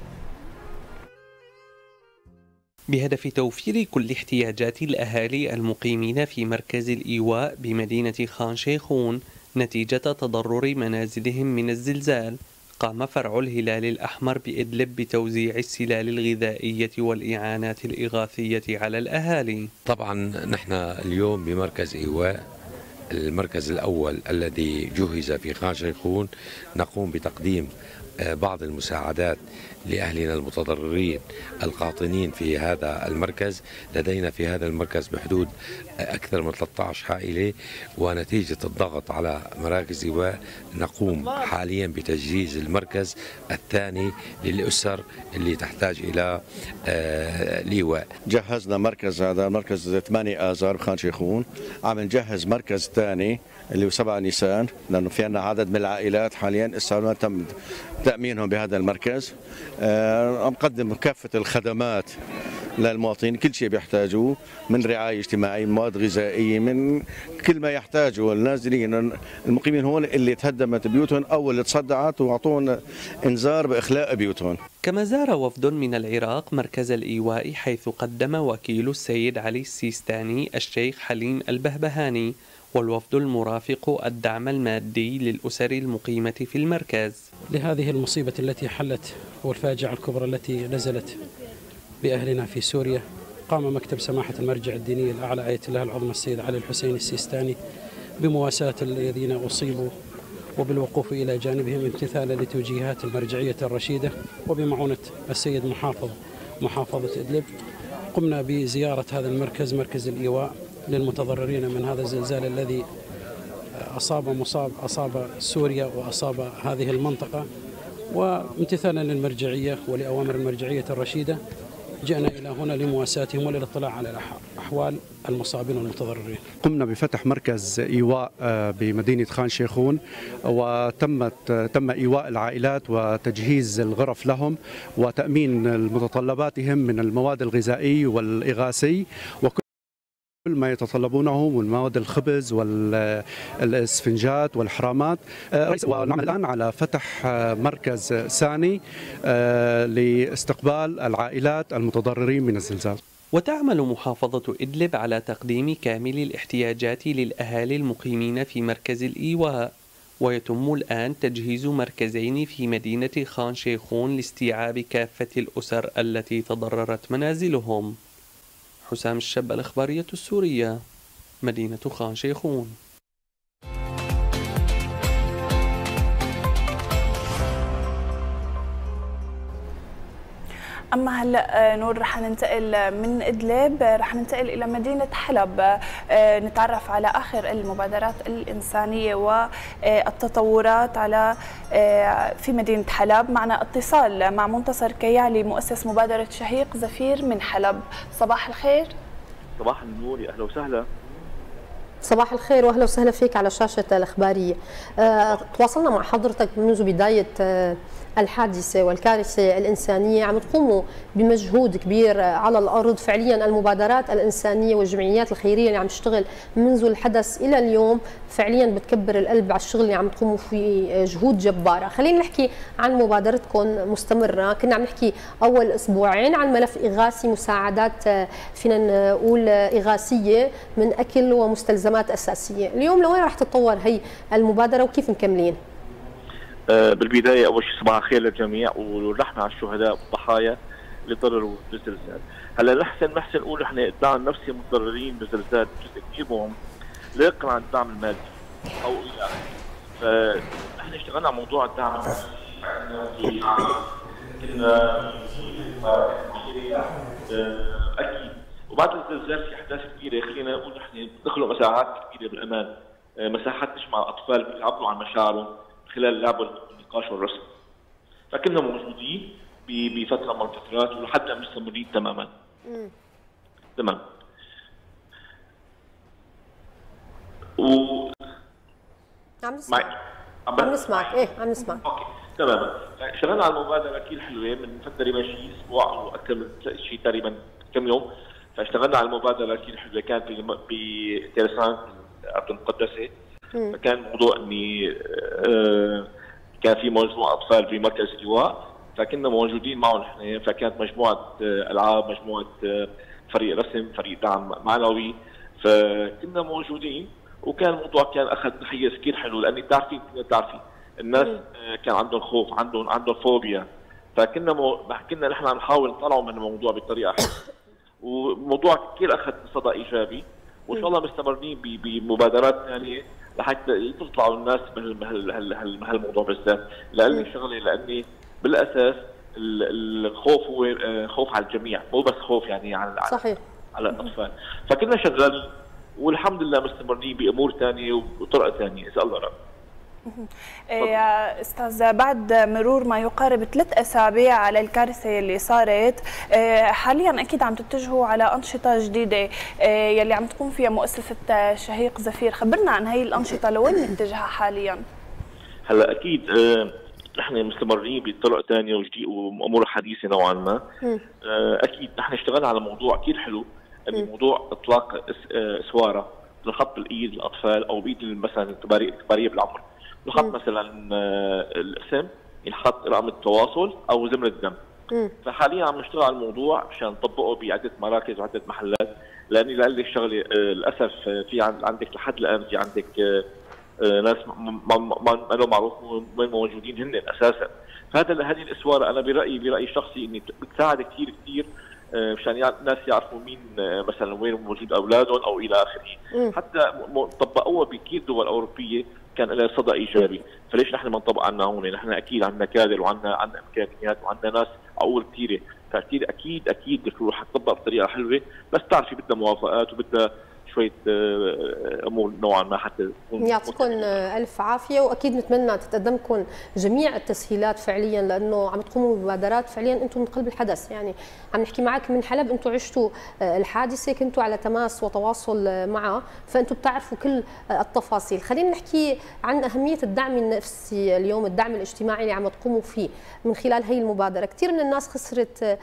بهدف توفير كل احتياجات الأهالي المقيمين في مركز الإيواء بمدينة خان شيخون نتيجة تضرر منازلهم من الزلزال، قام فرع الهلال الأحمر بإدلب بتوزيع السلال الغذائية والإعانات الإغاثية على الأهالي. طبعا نحن اليوم بمركز إيواء، المركز الأول الذي جهز في خان شيخون، نقوم بتقديم بعض المساعدات لأهلنا المتضررين القاطنين في هذا المركز. لدينا في هذا المركز بحدود أكثر من 13 عائلة، ونتيجة الضغط على مراكز إيواء نقوم حاليا بتجهيز المركز الثاني للأسر اللي تحتاج إلى الإيواء. جهزنا مركز، هذا مركز 8 آذار بخان شيخون، عم نجهز مركز ثاني اللي هو 7 نيسان، لأنه في عندنا عدد من العائلات حاليا ما تم تأمينهم بهذا المركز. عم نقدم كافة الخدمات للمواطنين، كل شيء بيحتاجوه من رعاية اجتماعية، مواد غذائية، من كل ما يحتاجه النازلين المقيمين هون اللي تهدمت بيوتهم أو اللي تصدعت، وأعطونا إنذار بإخلاء بيوتهم. كما زار وفد من العراق مركز الإيواء، حيث قدم وكيل السيد علي السيستاني الشيخ حليم البهبهاني والوفد المرافق الدعم المادي للأسر المقيمة في المركز. لهذه المصيبة التي حلت والفاجعة الكبرى التي نزلت بأهلنا في سوريا، قام مكتب سماحة المرجع الديني الأعلى آية الله العظمى السيد علي الحسين السيستاني بمواساة الذين أصيبوا وبالوقوف إلى جانبهم امتثالا لتوجيهات المرجعية الرشيدة، وبمعونة السيد محافظة إدلب قمنا بزيارة هذا المركز، مركز الإيواء للمتضررين من هذا الزلزال الذي أصاب سوريا وأصاب هذه المنطقة. وامتثالا للمرجعية ولأوامر المرجعية الرشيدة جئنا إلى هنا لمواساتهم وللاطلاع على أحوال المصابين والمتضررين. قمنا بفتح مركز إيواء بمدينة خان شيخون، تم إيواء العائلات وتجهيز الغرف لهم وتأمين متطلباتهم من المواد الغذائي والإغاثي وكل ما يتطلبونه من مواد الخبز والاسفنجات والحرامات. ونعمل الآن على فتح مركز ثاني لاستقبال العائلات المتضررين من الزلزال. وتعمل محافظة إدلب على تقديم كامل الاحتياجات للأهالي المقيمين في مركز الإيواء، ويتم الآن تجهيز مركزين في مدينة خان شيخون لاستيعاب كافة الأسر التي تضررت منازلهم. حسام الشاب، الإخبارية السورية، مدينة خان شيخون. أما هلا نور رح ننتقل من إدلب، رح ننتقل إلى مدينة حلب، نتعرف على آخر المبادرات الإنسانية والتطورات على في مدينة حلب. معنا اتصال مع منتصر كيالي، مؤسس مبادرة شهيق زفير من حلب. صباح الخير. صباح النور، يا أهلا وسهلا. صباح الخير واهلا وسهلا فيك على شاشه الاخباريه. تواصلنا مع حضرتك منذ بدايه الحادثه والكارثه الانسانيه، عم تقوموا بمجهود كبير على الارض. فعليا المبادرات الانسانيه والجمعيات الخيريه اللي عم تشتغل منذ الحدث الى اليوم فعليا بتكبر القلب على الشغل اللي عم تقوموا فيه، جهود جباره. خلينا نحكي عن مبادرتكم مستمره. كنا عم نحكي اول اسبوعين عن ملف اغاثي، مساعدات فينا نقول اغاثيه من اكل ومستلزمات اساسيه. اليوم لوين راح تتطور هي المبادره وكيف مكملين؟ بالبدايه اول شيء صباح الخير للجميع، ونحن على الشهداء والضحايا اللي ضرروا بالزلزال. هلا ما نحسن نقول نحن الدعم النفسي المتضررين بالزلزال جزء كثير مهم لا يقل عن الدعم المادي او الى فنحن اشتغلنا على موضوع الدعم النفسي. كنا اكيد وبعد الزلزال في احداث كبيره، خلينا نقول نحن ندخلوا مساحات كبيره بالامان، مساحات تجمع الاطفال بيعبروا عن مشاعرهم خلال اللعب والنقاش والرسم. فكنا موجودين بفتره من الفترات ولحد الان مستمرين تماما. تمام. عم نسمعك. ايه عم نسمعك. اوكي تماما. اشتغلنا على المبادره كثير حلوه من فتره تقريبا شيء اسبوع او اكثر من شيء تقريبا كم يوم. فاشتغلنا على المبادره كثير حلوه، كانت بتيرسان الارض المقدسه. فكان موضوع اني كان في مجموعه اطفال في مركز الايواء، فكنا موجودين معهم نحن. فكانت مجموعه العاب، مجموعه فريق رسم، فريق دعم معنوي، فكنا موجودين. وكان الموضوع كان اخذ حيز كثير حلو، لاني بتعرفي الناس كان عندهم خوف، عندهم فوبيا. فكنا كنا نحن عم نحاول نطلعوا من الموضوع بطريقه حلوه، وموضوع كثير اخذ صدى ايجابي. وان شاء الله مستمرين بمبادرات ثانيه لحتى تطلعوا الناس من هالموضوع بالذات. لاني شغله، لاني بالاساس الخوف هو خوف على الجميع، مو بس خوف يعني صحيح على الاطفال. فكنا شغالين والحمد لله مستمرين بامور ثانيه وطرق ثانيه اذا الله رب. يا استاذ، بعد مرور ما يقارب 3 أسابيع على الكارثه اللي صارت، حاليا اكيد عم تتجهوا على انشطه جديده يلي عم تقوم فيها مؤسسه شهيق زفير. خبرنا عن هي الانشطه، لوين متجهه حاليا؟ هلا اكيد نحن مستمرين بطرق ثانيه وامور حديثه نوعا ما. اكيد نحن اشتغلنا على موضوع كثير حلو، موضوع اطلاق اسواره لخط الايد للاطفال او بايد مثلا الكباريه بالعمر. نحط مثلا الاسم، ينحط رقم التواصل او زمن الدم. فحاليا عم نشتغل على الموضوع مشان نطبقه بعده مراكز وعده محلات لاني الشغله للاسف في عندك لحد الان في عندك ناس ما لهم معروف وين موجودين هن اساسا. هذه الاسواره انا برايي شخصي اني بتساعد كثير مشان الناس يعرفوا مين مثلا وين موجود اولادهم او الى اخره. حتى طبقوها بكثير دول اوروبيه كان لها صدى ايجابي، فليش نحن ما نطبق عنا هون؟ نحن اكيد عندنا كادر وعندنا امكانيات وعندنا ناس عقول كثيره، فكثير اكيد رح تطبق بطريقه حلوه، بس تعرفي بدها موافقات وبدها شويه امور نوعا ما حتى يعطيكم الف عافيه، واكيد نتمنى تتقدمكم جميع التسهيلات فعليا، لانه عم تقوموا بمبادرات فعليا انتم من قلب الحدث. يعني عم نحكي معك من حلب، انتم عشتوا الحادثه، كنتوا على تماس وتواصل معها، فانتم بتعرفوا كل التفاصيل. خلينا نحكي عن اهميه الدعم النفسي اليوم، الدعم الاجتماعي اللي عم تقوموا فيه من خلال هي المبادره. كثير من الناس خسرت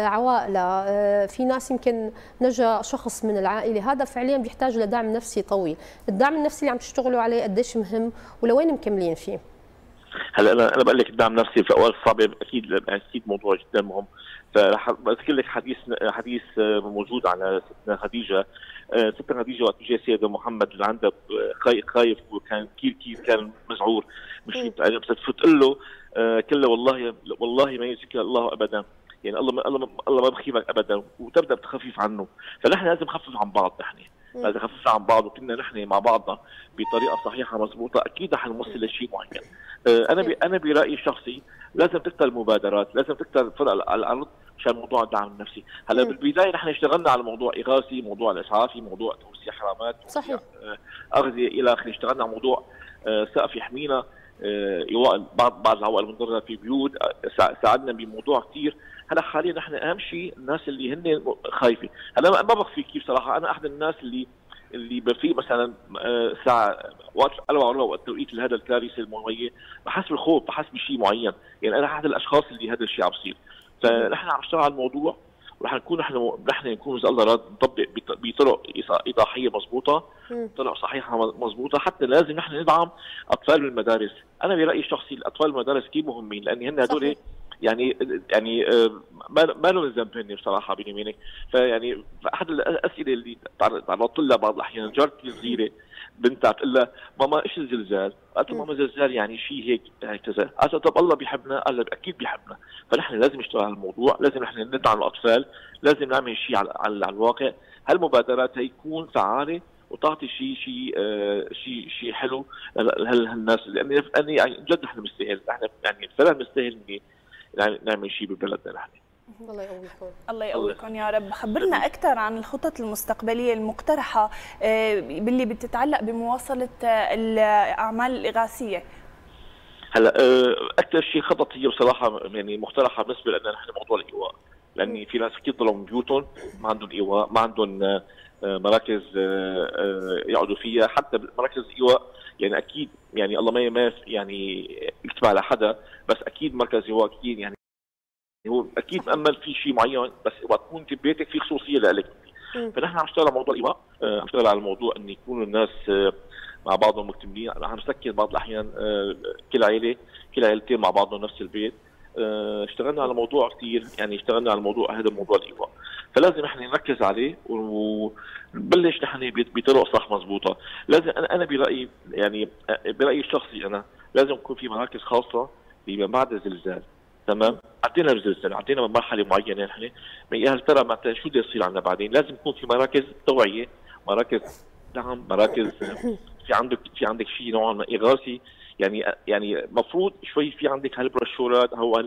عوائلها، في ناس يمكن نجا شخص من العائله، هذا فعليا بيحتاج لدعم نفسي طويل. الدعم النفسي اللي عم تشتغلوا عليه قديش مهم ولوين مكملين فيه؟ هلا انا بقول لك الدعم النفسي في الاوقات الصعبه اكيد موضوع جدا مهم. فرح بذكر لك حديث موجود على ستنا خديجه. ستنا خديجه وقت جاء سيدنا محمد اللي عندها خايف وكان كثير كان مذعور مش بس تقول له كلا والله ما يجزيك الله ابدا، يعني الله ما بخيبك ابدا، وتبدا بتخفف عنه. فنحن لازم نخفف عن بعض، لازم نخفف عن بعض، وكنا نحن مع بعض بطريقه صحيحه مضبوطه اكيد رح نوصل لشيء معين. انا برايي الشخصي لازم تكتر المبادرات، لازم تكتر فرق على الارض مشان موضوع الدعم النفسي. هلا بالبدايه نحن اشتغلنا على موضوع اغاثي، موضوع الاسعافي، موضوع توسيع حرامات، صحيح، اغذيه الى اخره. اشتغلنا على موضوع سقف يحمينا، ايواء بعض العوائل المنضره في بيوت، ساعدنا بموضوع كثير. هلا حاليا نحن اهم شيء الناس اللي هن خايفه. هلا ما بخفي كيف صراحه، انا احد الناس اللي بفيق مثلا ساعه وقت 4 وقت التوقيت لهذا الكارثه المويه بحس بالخوف، بحس بشيء معين، يعني انا احد الاشخاص اللي هذا الشيء عم بصير. فنحن عم نشتغل على الموضوع، ورح نكون نحن نكون اذا الله راد نطبق بطرق ايضاحيه مضبوطه، طرق صحيحه مضبوطه، حتى لازم نحن ندعم اطفال المدارس. انا برايي الشخصي الاطفال المدارس كثير مهمين، لان هن هدول يعني ما لهم ذنب هن بصراحه بيني وبينك. فيعني احد الاسئله اللي تعرضت لها بعض الاحيان، جارتي الصغيره بنتها بتقول لها ماما ايش الزلزال؟ قالت له ماما زلزال يعني شيء هيك كذا. قالت طب الله بيحبنا؟ قال لها اكيد بيحبنا. فنحن لازم نشتغل على الموضوع، لازم نحن ندعم الاطفال، لازم نعمل شيء على الواقع. هالمبادرات هي تكون فعاله وتعطي شيء حلو لهالناس، لاني يعني جد نحن بنستاهل، نحن يعني فعلا بنستاهل نعمل شيء ببلدنا نحن. الله يقويكم. الله يقويكم يا رب. خبرنا اكثر عن الخطط المستقبليه المقترحه باللي بتتعلق بمواصله الاعمال الاغاثيه. هلا اكثر شيء خطط هي بصراحه يعني مقترحه بالنسبه لنا نحن موضوع الايواء، لان في ناس كثير ضلوا من بيوتهم ما عندهم ايواء، ما عندهم مراكز يقعدوا فيها. حتى مراكز الايواء يعني اكيد يعني الله ما يعني يكتب على حدا، بس اكيد مركز ايواء اكيد يعني هو اكيد مأمل في شيء معين، بس وقت تكون في بيتك في خصوصيه لك. فنحن عم نشتغل على موضوع الايواء، عم نشتغل على الموضوع ان يكونوا الناس مع بعضهم مكتملين. عم نسكن بعض الاحيان كل عائلتين مع بعضهم نفس البيت. اشتغلنا على موضوع كثير، يعني اشتغلنا على موضوع هذا موضوع الايواء، فلازم نحن نركز عليه ونبلش نحن بطرق صح مضبوطه. لازم انا برايي يعني برايي الشخصي انا لازم يكون في مراكز خاصه لما بعد الزلزال. تمام، عدينا الزلزال، عدينا من مرحله معينه نحن، يا هل ترى معناتها شو بده يصير عندنا بعدين؟ لازم يكون في مراكز توعيه، مراكز دعم، مراكز في عندك شيء نوعا ما اغاثي، يعني مفروض شوي في عندك هالبروشورات او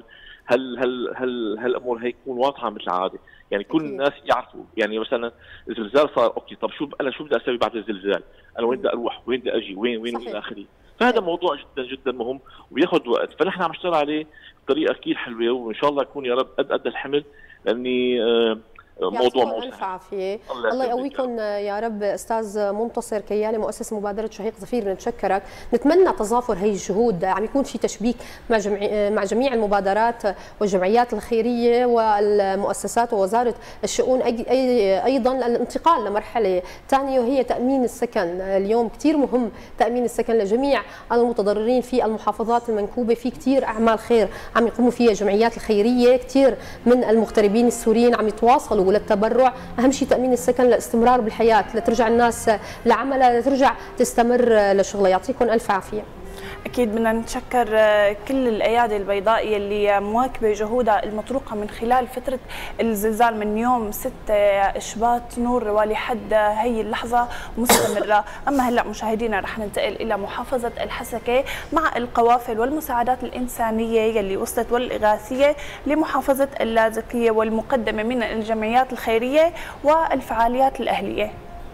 هالامور هي تكون واضحه مثل العاده، يعني كل الناس يعرفوا. يعني مثلا الزلزال صار اوكي، طب شو بدي اسوي بعد الزلزال؟ انا وين بدي اروح؟ وين بدي اجي؟ وين الى اخره. فهذا موضوع جدا جدا مهم وبياخذ وقت، فنحن عم نشتغل عليه بطريقه كثير حلوه، وان شاء الله يكون يا رب قد الحمل، لاني موضوع ألف عافية. الله يقويكم يا رب. أستاذ منتصر كيالي مؤسس مبادرة شهيق ظفير، بنتشكرك. نتمنى تظافر هي الجهود، عم يكون في تشبيك مع جميع المبادرات والجمعيات الخيرية والمؤسسات ووزارة الشؤون أيضا الانتقال لمرحلة ثانية، وهي تأمين السكن. اليوم كثير مهم تأمين السكن لجميع المتضررين في المحافظات المنكوبة. في كثير أعمال خير عم يقوموا فيها الجمعيات الخيرية، كثير من المغتربين السوريين عم يتواصلوا وللتبرع، اهم شيء تامين السكن للاستمرار بالحياه، لترجع الناس لعملها، لترجع تستمر لشغلها. يعطيكم الف عافيه. أكيد بدنا نتشكر كل الأيادي البيضاء يلي مواكبة جهودها المطروقة من خلال فترة الزلزال من يوم 6 إشباط نور ولحد هي اللحظة مستمرة. أما هلأ مشاهدينا رح ننتقل إلى محافظة الحسكة مع القوافل والمساعدات الإنسانية يلي وصلت والإغاثية لمحافظة اللاذقية والمقدمة من الجمعيات الخيرية والفعاليات الأهلية.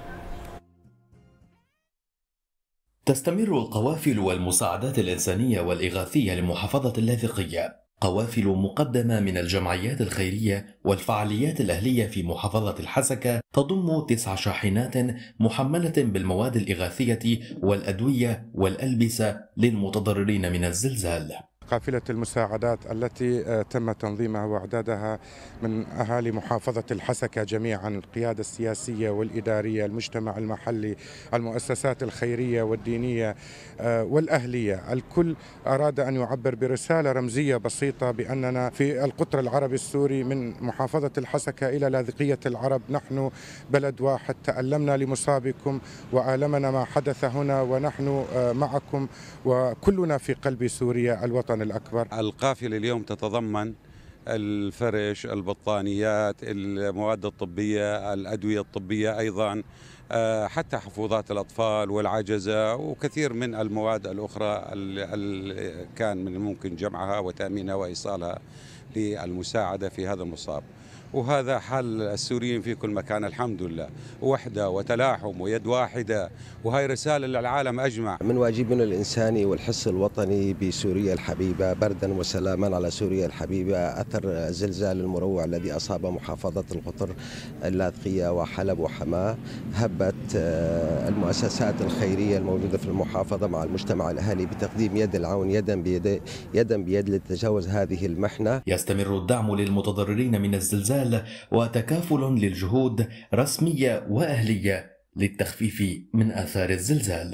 تستمر القوافل والمساعدات الإنسانية والإغاثية لمحافظة اللاذقية، قوافل مقدمة من الجمعيات الخيرية والفعاليات الأهلية في محافظة الحسكة، تضم 9 شاحنات محملة بالمواد الإغاثية والأدوية والألبسة للمتضررين من الزلزال. قافلة المساعدات التي تم تنظيمها وإعدادها من أهالي محافظة الحسكة جميعا، القيادة السياسية والإدارية، المجتمع المحلي، المؤسسات الخيرية والدينية والأهلية، الكل أراد أن يعبر برسالة رمزية بسيطة بأننا في القطر العربي السوري من محافظة الحسكة إلى لاذقية العرب، نحن بلد واحد، تألمنا لمصابكم وآلمنا ما حدث هنا، ونحن معكم وكلنا في قلب سوريا الوطن الأكبر. القافلة اليوم تتضمن الفرش، البطانيات، المواد الطبية، الأدوية الطبية، أيضا حتى حفوظات الأطفال والعجزة وكثير من المواد الأخرى اللي كان من الممكن جمعها وتأمينها وإيصالها للمساعدة في هذا المصاب. وهذا حال السوريين في كل مكان الحمد لله، وحدة وتلاحم ويد واحدة، وهي رسالة للعالم أجمع. من واجبنا الإنساني والحس الوطني بسوريا الحبيبة، بردا وسلاما على سوريا الحبيبة، أثر الزلزال المروع الذي أصاب محافظة القطر اللاذقية وحلب وحماة، هبت المؤسسات الخيرية الموجودة في المحافظة مع المجتمع الأهلي بتقديم يد العون يدا بيد لتجاوز هذه المحنة. يستمر الدعم للمتضررين من الزلزال وتكافل للجهود رسمية وأهلية للتخفيف من آثار الزلزال.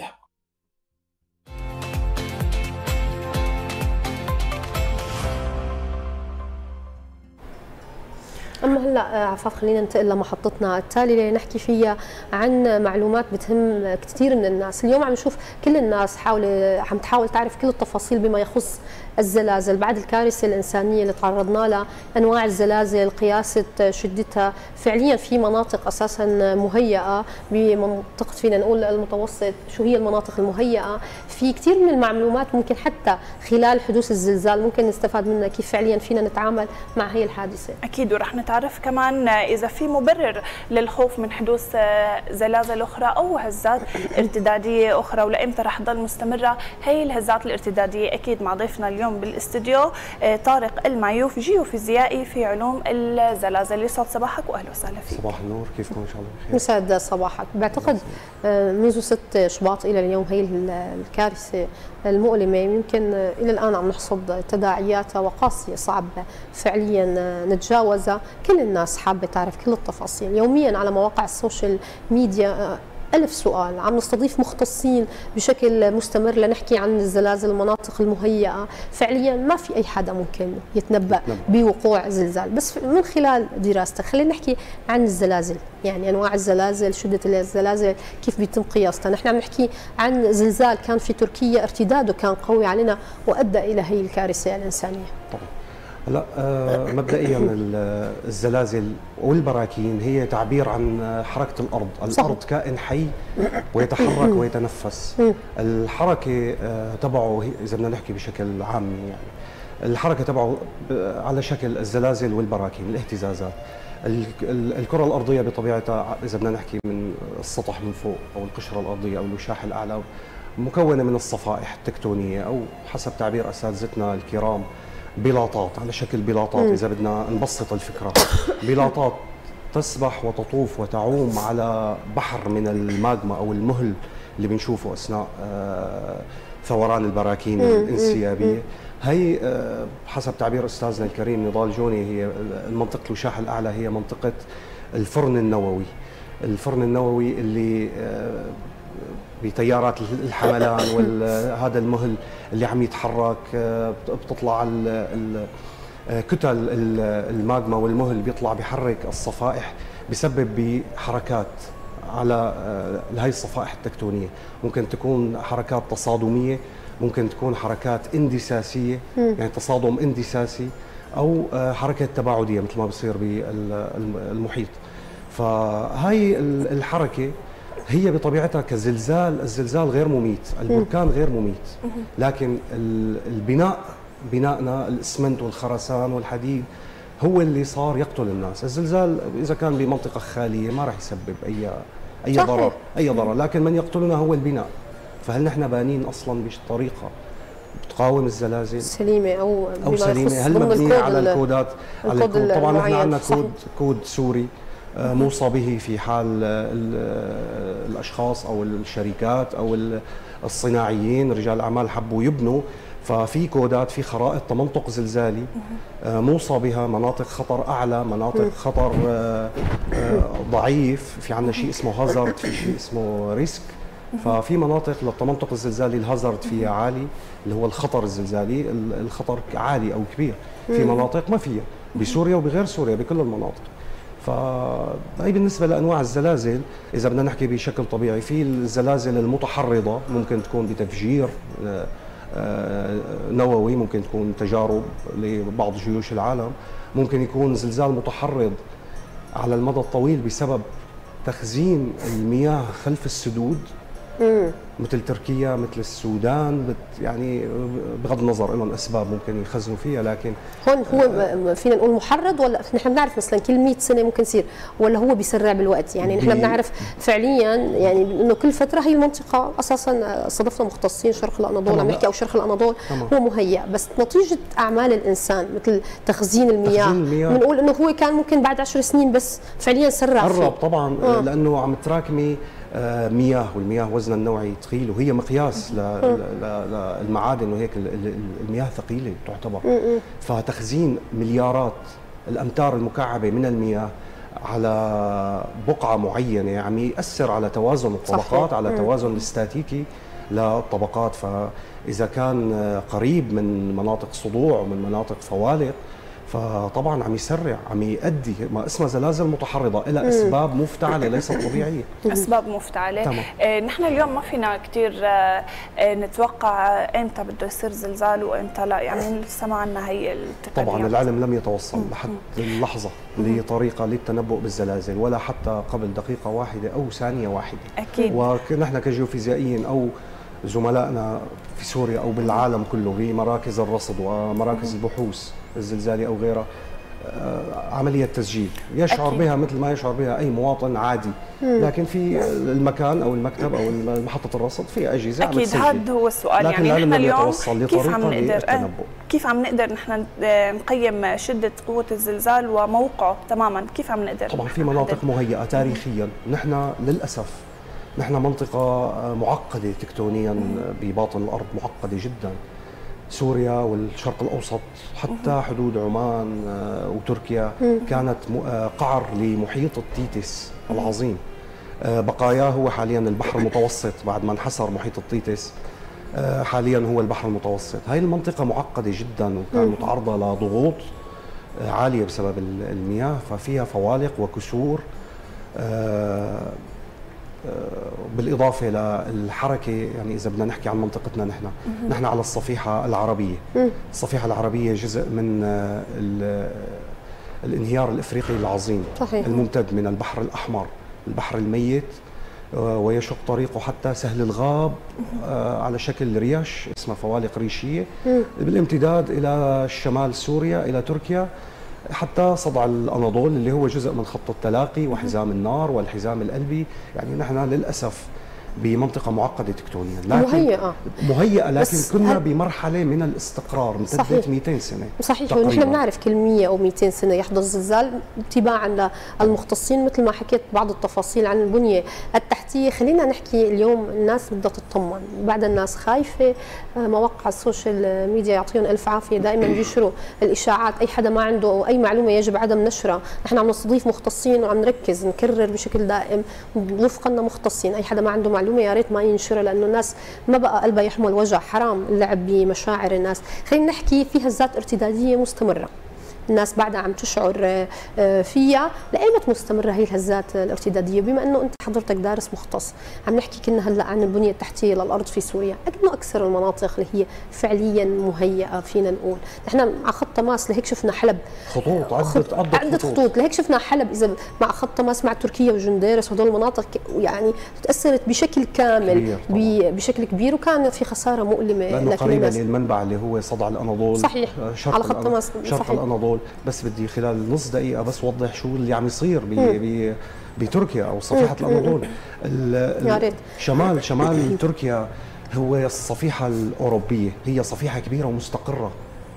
أما هلا عفاف خلينا ننتقل لمحطتنا التالية نحكي فيها عن معلومات بتهم كثير من الناس. اليوم عم نشوف كل الناس عم تحاول تعرف كل التفاصيل بما يخص الزلازل بعد الكارثة الإنسانية اللي تعرضنا لها، أنواع الزلازل، قياسة شدتها. فعليا في مناطق أساسا مهيئة بمنطقة فينا نقول المتوسط، شو هي المناطق المهيئة؟ في كثير من المعلومات ممكن حتى خلال حدوث الزلزال ممكن نستفاد منها كيف فعليا فينا نتعامل مع هي الحادثة. أكيد، ورح نتعرف كمان إذا في مبرر للخوف من حدوث زلازل أخرى أو هزات ارتدادية أخرى، ولإمتى رح تضل مستمرة هي الهزات الارتدادية. أكيد مع ضيفنا اليوم بالاستوديو طارق المعيوف، جيوفيزيائي في علوم الزلازل. يسعد صباحك واهلا وسهلا فيك. صباح النور، كيفكم؟ ان شاء الله بخير. يسعد صباحك. بعتقد منذ 6 شباط الى اليوم هي الكارثه المؤلمه يمكن الى الان عم نحصد تداعياتها وقاسيه، صعب فعليا نتجاوزها. كل الناس حابه تعرف كل التفاصيل. يوميا على مواقع السوشيال ميديا 1000 سؤال، عم نستضيف مختصين بشكل مستمر لنحكي عن الزلازل، المناطق المهيئة. فعليا ما في أي حدا ممكن يتنبأ بوقوع زلزال، بس من خلال دراستك خلينا نحكي عن الزلازل، يعني أنواع الزلازل، شدة الزلازل، كيف بيتم قياسها. نحن عم نحكي عن زلزال كان في تركيا ارتداده كان قوي علينا وأدى إلى هي الكارثة الإنسانية. طبعا. لا مبدئيا الزلازل والبراكين هي تعبير عن حركة الأرض. الأرض كائن حي ويتحرك ويتنفس. الحركة تبعه إذا بدنا نحكي بشكل عام، يعني الحركة تبعه على شكل الزلازل والبراكين، الاهتزازات. الكرة الأرضية بطبيعتها إذا بدنا نحكي من السطح من فوق أو القشرة الأرضية أو الوشاح الأعلى مكونة من الصفائح التكتونية أو حسب تعبير أساتذتنا الكرام بلاطات، على شكل بلاطات. إذا بدنا نبسط الفكرة، بلاطات تسبح وتطوف وتعوم على بحر من الماغما أو المهل اللي بنشوفه أثناء ثوران البراكين الانسيابية. هي حسب تعبير أستاذنا الكريم نضال جوني، هي منطقة الوشاح الأعلى هي منطقة الفرن النووي. الفرن النووي اللي بتيارات الحملان وهذا المهل اللي عم يتحرك، بتطلع كتل الماغما والمهل بيطلع بيحرك الصفائح، بسبب بحركات على هاي الصفائح التكتونيه. ممكن تكون حركات تصادميه، ممكن تكون حركات اندساسيه، يعني تصادم اندساسي، او حركه تباعديه مثل ما بصير بالمحيط. فهاي الحركه هي بطبيعتها كزلزال، الزلزال غير مميت، البركان غير مميت، لكن بنائنا الاسمنت والخرسان والحديد هو اللي صار يقتل الناس. الزلزال اذا كان بمنطقه خاليه ما راح يسبب اي ضرر، لكن من يقتلنا هو البناء. فهل نحن بانين اصلا بطريقه بتقاوم الزلازل سليمه او سليمه؟ هل مبنيه على الكودات؟ طبعا نحن عندنا كود سوري موصى به في حال الاشخاص او الشركات او الصناعيين رجال الاعمال حبوا يبنوا، ففي كودات، في خرائط تمنطق زلزالي موصى بها مناطق خطر اعلى، مناطق خطر ضعيف، في عندنا شيء اسمه هازارد، في شيء اسمه ريسك. ففي مناطق للتمنطق الزلزالي الهازارد فيها عالي، اللي هو الخطر الزلزالي، الخطر عالي او كبير. في مناطق ما فيها، بسوريا وبغير سوريا بكل المناطق. فهي بالنسبه لانواع الزلازل. اذا بدنا نحكي بشكل طبيعي، في الزلازل المتحرضه ممكن تكون بتفجير نووي، ممكن تكون تجارب لبعض جيوش العالم، ممكن يكون زلزال متحرض على المدى الطويل بسبب تخزين المياه خلف السدود، مثل تركيا، مثل السودان، يعني بغض النظر لهم اسباب ممكن يخزنوا فيها. لكن هون هو فينا نقول محرض، ولا نحن بنعرف مثلا كل 100 سنه ممكن يصير، ولا هو بيسرع بالوقت؟ يعني نحن بنعرف فعليا يعني انه كل فتره هي المنطقه اساسا صادفنا مختصين شرق الاناضول، عم نحكي او شرق الاناضول هو مهيأ، بس نتيجه اعمال الانسان مثل تخزين المياه بنقول انه هو كان ممكن بعد 10 سنين بس فعليا سرع قرب طبعا لانه عم تراكمي مياه، والمياه وزنها النوعي ثقيل، وهي مقياس للمعادن، وهيك المياه ثقيله تعتبر. فتخزين مليارات الامتار المكعبه من المياه على بقعه معينه عم ياثر على توازن الطبقات، على توازن الاستاتيكي للطبقات. فاذا كان قريب من مناطق صدوع ومن مناطق فوالق، فطبعا عم يسرع، عم يؤدي ما اسمها زلازل متحرضه الى اسباب مفتعله ليست طبيعيه. اسباب مفتعله. نحن اليوم ما فينا كثير نتوقع امتى بده يصير زلزال وامتى لا، يعني لسه ما عندنا هي التقنيه. طبعا العلم لم يتوصل لحد اللحظه لطريقه للتنبؤ بالزلازل، ولا حتى قبل دقيقه واحده او ثانيه واحده. اكيد. ونحن كجيوفيزيائيين او زملائنا في سوريا او بالعالم كله بمراكز الرصد ومراكز البحوث الزلزالي او غيرها، عمليه تسجيل يشعر بها مثل ما يشعر بها اي مواطن عادي. لكن في المكان او المكتب او محطه الرصد في اجهزه عم تسجل. اكيد هذا هو السؤال. يعني نحن اليوم كيف عم نقدر نحن نقيم شده قوه الزلزال وموقعه تماما؟ كيف عم نقدر؟ طبعا في مناطق مهيئه تاريخيا. نحن للاسف نحن منطقه معقده تكتونيا بباطن الارض، معقده جدا. سوريا والشرق الأوسط حتى حدود عمان وتركيا كانت قعر لمحيط التيتس العظيم. بقاياه هو حاليا البحر المتوسط، بعد ما انحسر محيط التيتس حاليا هو البحر المتوسط. هاي المنطقة معقدة جدا، وكان متعرضة لضغوط عالية بسبب المياه، ففيها فوالق وكسور، بالإضافة للحركة. يعني إذا بدنا نحكي عن منطقتنا نحن على الصفيحة العربية. الصفيحة العربية جزء من الانهيار الإفريقي العظيم. صحيح. الممتد من البحر الأحمر، البحر الميت، ويشق طريقه حتى سهل الغاب على شكل ريش اسمها فوالق ريشية، بالامتداد إلى شمال سوريا إلى تركيا، حتى صدع الأناضول اللي هو جزء من خط التلاقي وحزام النار والحزام القلبي. يعني نحن للأسف بمنطقة معقدة تكتونيا، لكن مهيئة، لكن كنا بمرحلة من الاستقرار امتدت 200 سنة. صحيح. ونحن بنعرف كل 100 أو 200 سنة يحدث زلزال اتباعا للمختصين، مثل ما حكيت بعض التفاصيل عن البنية التحتية. خلينا نحكي اليوم الناس بدها تطمن، بعد الناس خايفة، مواقع السوشيال ميديا يعطيهم ألف عافية، دائما بينشروا الإشاعات، أي حدا ما عنده أي معلومة يجب عدم نشرها. نحن عم نستضيف مختصين وعم نركز نكرر بشكل دائم وفقا مختصين، أي حدا ما عنده معلومة يا ريت ما ينشرها، لانه الناس ما بقى قلبها يحمل وجع، حرام اللعب بمشاعر الناس. خلينا نحكي في هزات ارتداديه مستمره. الناس بعدها عم تشعر فيها، لأيمت مستمرة هي الهزات الارتدادية؟ بما أنه أنت حضرتك دارس مختص، عم نحكي كنا هلا عن البنية التحتية للأرض في سوريا، أكيد إنه أكثر المناطق اللي هي فعليا مهيئة فينا نقول، نحن على خط تماس لهيك شفنا حلب، خطوط عدة خطوط لهيك شفنا حلب إذا مع خط تماس مع تركيا وجنديرس، وهدول المناطق يعني تأثرت بشكل كامل بشكل كبير، وكان في خسارة مؤلمة لأنه قريبة للمنبع اللي هو صدع الأناضول. صحيح، على خط تماس شرق الأناضول. بس بدي خلال نص دقيقة بس وضح شو اللي عم يصير بتركيا أو صفيحة الأناضول. شمال تركيا هو الصفيحة الأوروبية، هي صفيحة كبيرة ومستقرة،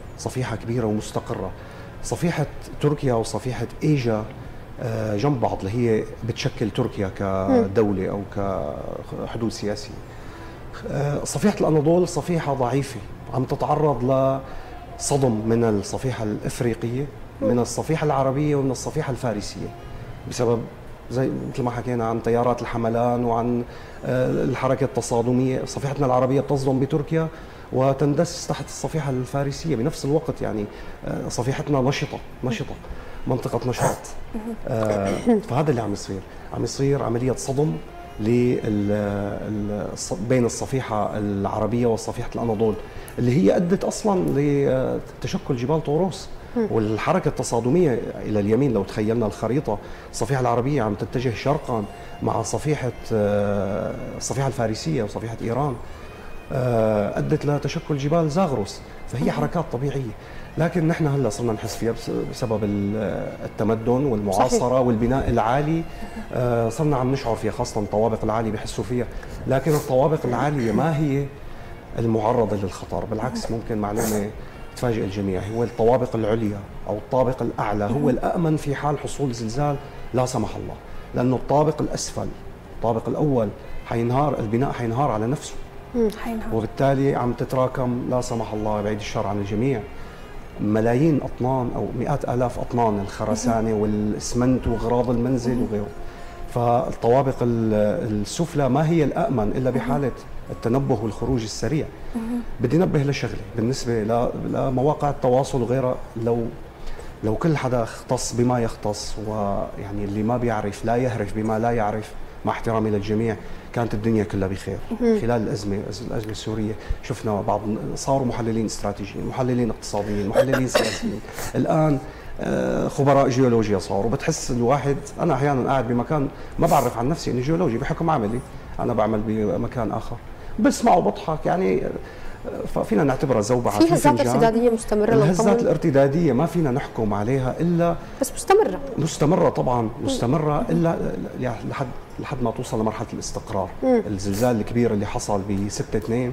صفيحة تركيا وصفيحة إيجا جنب بعض، اللي هي بتشكل تركيا كدولة أو كحدود سياسية. صفيحة الأناضول صفيحة ضعيفة عم تتعرض لصدم من الصفيحة الإفريقية، من الصفيحة العربية ومن الصفيحة الفارسية، بسبب زي مثل ما حكينا عن تيارات الحملان وعن الحركة التصادمية. صفيحتنا العربية بتصدم بتركيا وتندس تحت الصفيحة الفارسية بنفس الوقت، يعني صفيحتنا نشطة منطقة نشاط. فهذا اللي عم يصير عملية صدم بين الصفيحة العربية وصفيحة الأناضول، اللي هي أدت أصلا لتشكل جبال طوروس والحركة التصادمية إلى اليمين. لو تخيلنا الخريطة، الصفيحة العربية عم تتجه شرقا مع الصفيحة الفارسية وصفيحة إيران، أدت لتشكل جبال زاغروس، فهي حركات طبيعية. لكن نحن هلا صرنا نحس فيها بسبب التمدن والمعاصرة والبناء العالي، صرنا عم نشعر فيها، خاصة الطوابق العالية بحسوا فيها. لكن الطوابق العالية ما هي المعرضة للخطر، بالعكس ممكن معلومة تفاجئ الجميع، هو الطوابق العليا أو الطابق الأعلى هو الأأمن في حال حصول زلزال لا سمح الله، لأنه الطابق الأسفل الطابق الأول حينهار، البناء حينهار على نفسه، وبالتالي عم تتراكم لا سمح الله بعيد الشر عن الجميع ملايين أطنان أو مئات آلاف أطنان الخرسانة والإسمنت وغراض المنزل وغيره. فالطوابق السفلى ما هي الأأمن إلا بحالة التنبه والخروج السريع. بدي نبه لشغله بالنسبة لمواقع التواصل وغيرها، لو كل حدا اختص بما يختص، ويعني اللي ما بيعرف لا يهرف بما لا يعرف، مع احترامي للجميع، كانت الدنيا كلها بخير. خلال الأزمة السورية شفنا بعض صاروا محللين استراتيجيين، محللين اقتصاديين، محللين سياسيين، الآن خبراء جيولوجيا صاروا. بتحس الواحد، أنا أحيانا قاعد بمكان ما بعرف عن نفسي إني جيولوجي بحكم عملي، أنا بعمل بمكان آخر، بسمع وبضحك، يعني ففينا نعتبرها زوبعة. في هزات ارتدادية مستمرة. الهزات الارتدادية ما فينا نحكم عليها إلا بس مستمرة طبعا مستمرة إلا لحد ما توصل لمرحلة الاستقرار. الزلزال الكبير اللي حصل ب 6/2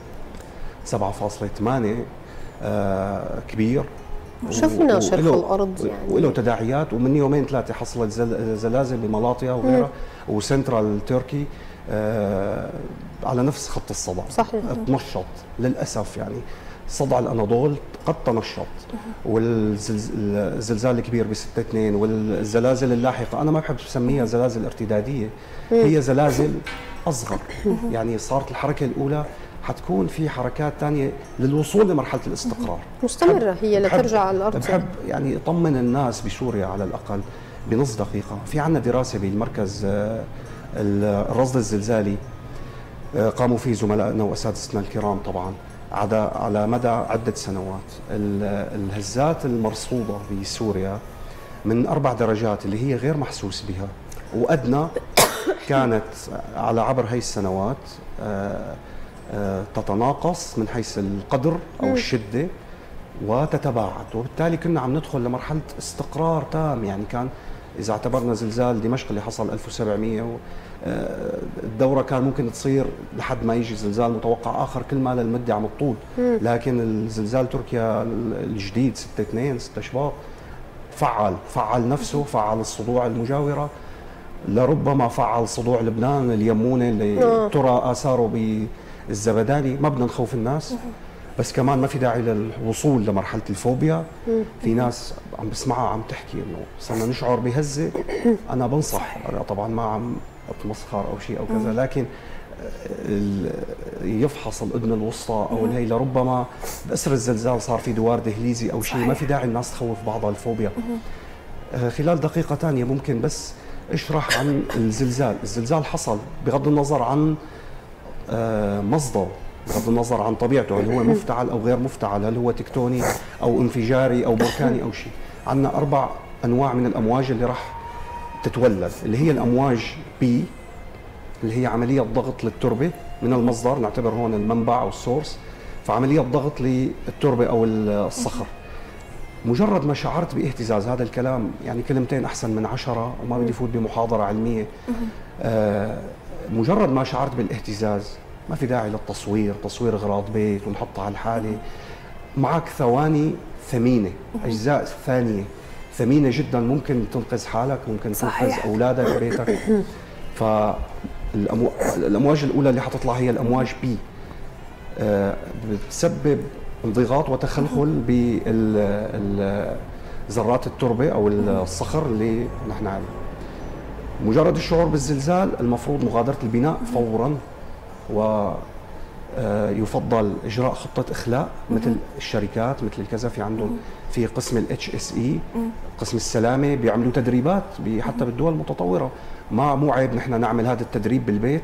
7.8 كبير، شفنا شرخ الأرض يعني، وله تداعيات. ومن يومين ثلاثة حصلت زلازل بملاطيا وغيرها وسنترال تركي على نفس خط الصدع. صحيح. تنشط للأسف، يعني صدع الأناضول قد تنشط، والزلزال الكبير ب 6/2 والزلازل اللاحقة أنا ما بحب أسميها زلازل ارتدادية، هي زلازل أصغر. يعني صارت الحركة الأولى، حتكون في حركات ثانية للوصول لمرحلة الاستقرار مستمرة هي لترجع على الأرض. بحب يعني أطمن الناس بسوريا على الأقل بنص دقيقة. في عنا دراسة بالمركز الرصد الزلزالي قاموا فيه زملائنا وأساتذتنا الكرام طبعا على مدى عدة سنوات. الهزات المرصودة بسوريا من 4 درجات اللي هي غير محسوس بها وأدنى كانت على عبر هاي السنوات تتناقص من حيث القدر أو الشدة وتتباعد، وبالتالي كنا عم ندخل لمرحلة استقرار تام. يعني كان إذا اعتبرنا زلزال دمشق اللي حصل 1700 الدورة كان ممكن تصير لحد ما يجي زلزال متوقع آخر، كل ما المدة عم تطول. لكن الزلزال تركيا الجديد 6/2 6 شباط فعل نفسه، فعل الصدوع المجاورة، لربما فعل صدوع لبنان اليمونة اللي ترى آثاره بالزبداني. ما بدنا نخوف الناس، بس كمان ما في داعي للوصول لمرحلة الفوبيا. في ناس عم بسمعها عم تحكي انه صرنا نشعر بهزة. انا بنصح، طبعا ما عم اتمسخر او شيء او كذا، لكن يفحص الاذن الوسطى او هي، لربما بأسر الزلزال صار في دوار دهليزي او شيء، ما في داعي الناس تخوف بعضها الفوبيا. خلال دقيقة ثانية ممكن بس اشرح عن الزلزال. الزلزال حصل بغض النظر عن مصدر، بغض النظر عن طبيعته، هل هو مفتعل او غير مفتعل، هل هو تكتوني او انفجاري او بركاني او شيء. عندنا 4 انواع من الامواج اللي راح تتولد، اللي هي الامواج بي اللي هي عملية ضغط للتربة من المصدر، نعتبر هون المنبع او السورس، فعملية ضغط للتربة او الصخر. مجرد ما شعرت باهتزاز، هذا الكلام يعني كلمتين احسن من 10 وما بدي فوت بمحاضرة علمية. مجرد ما شعرت بالاهتزاز ما في داعي للتصوير، تصوير اغراض بيت ونحطها على الحالة. معك ثواني ثمينة، اجزاء ثانية ثمينة جدا، ممكن تنقذ حالك، ممكن تنقذ اولادك بيتك. فالامواج الاولى اللي حتطلع هي الامواج بي، بتسبب انضغاط وتخلخل بذرات التربه او الصخر اللي نحن عليه. مجرد الشعور بالزلزال المفروض مغادره البناء فورا، ويفضل اجراء خطه اخلاء مثل الشركات مثل الكذا، في عندهم في قسم HSE قسم السلامه بيعملوا تدريبات حتى بالدول المتطوره. مو عيب نحن نعمل هذا التدريب بالبيت.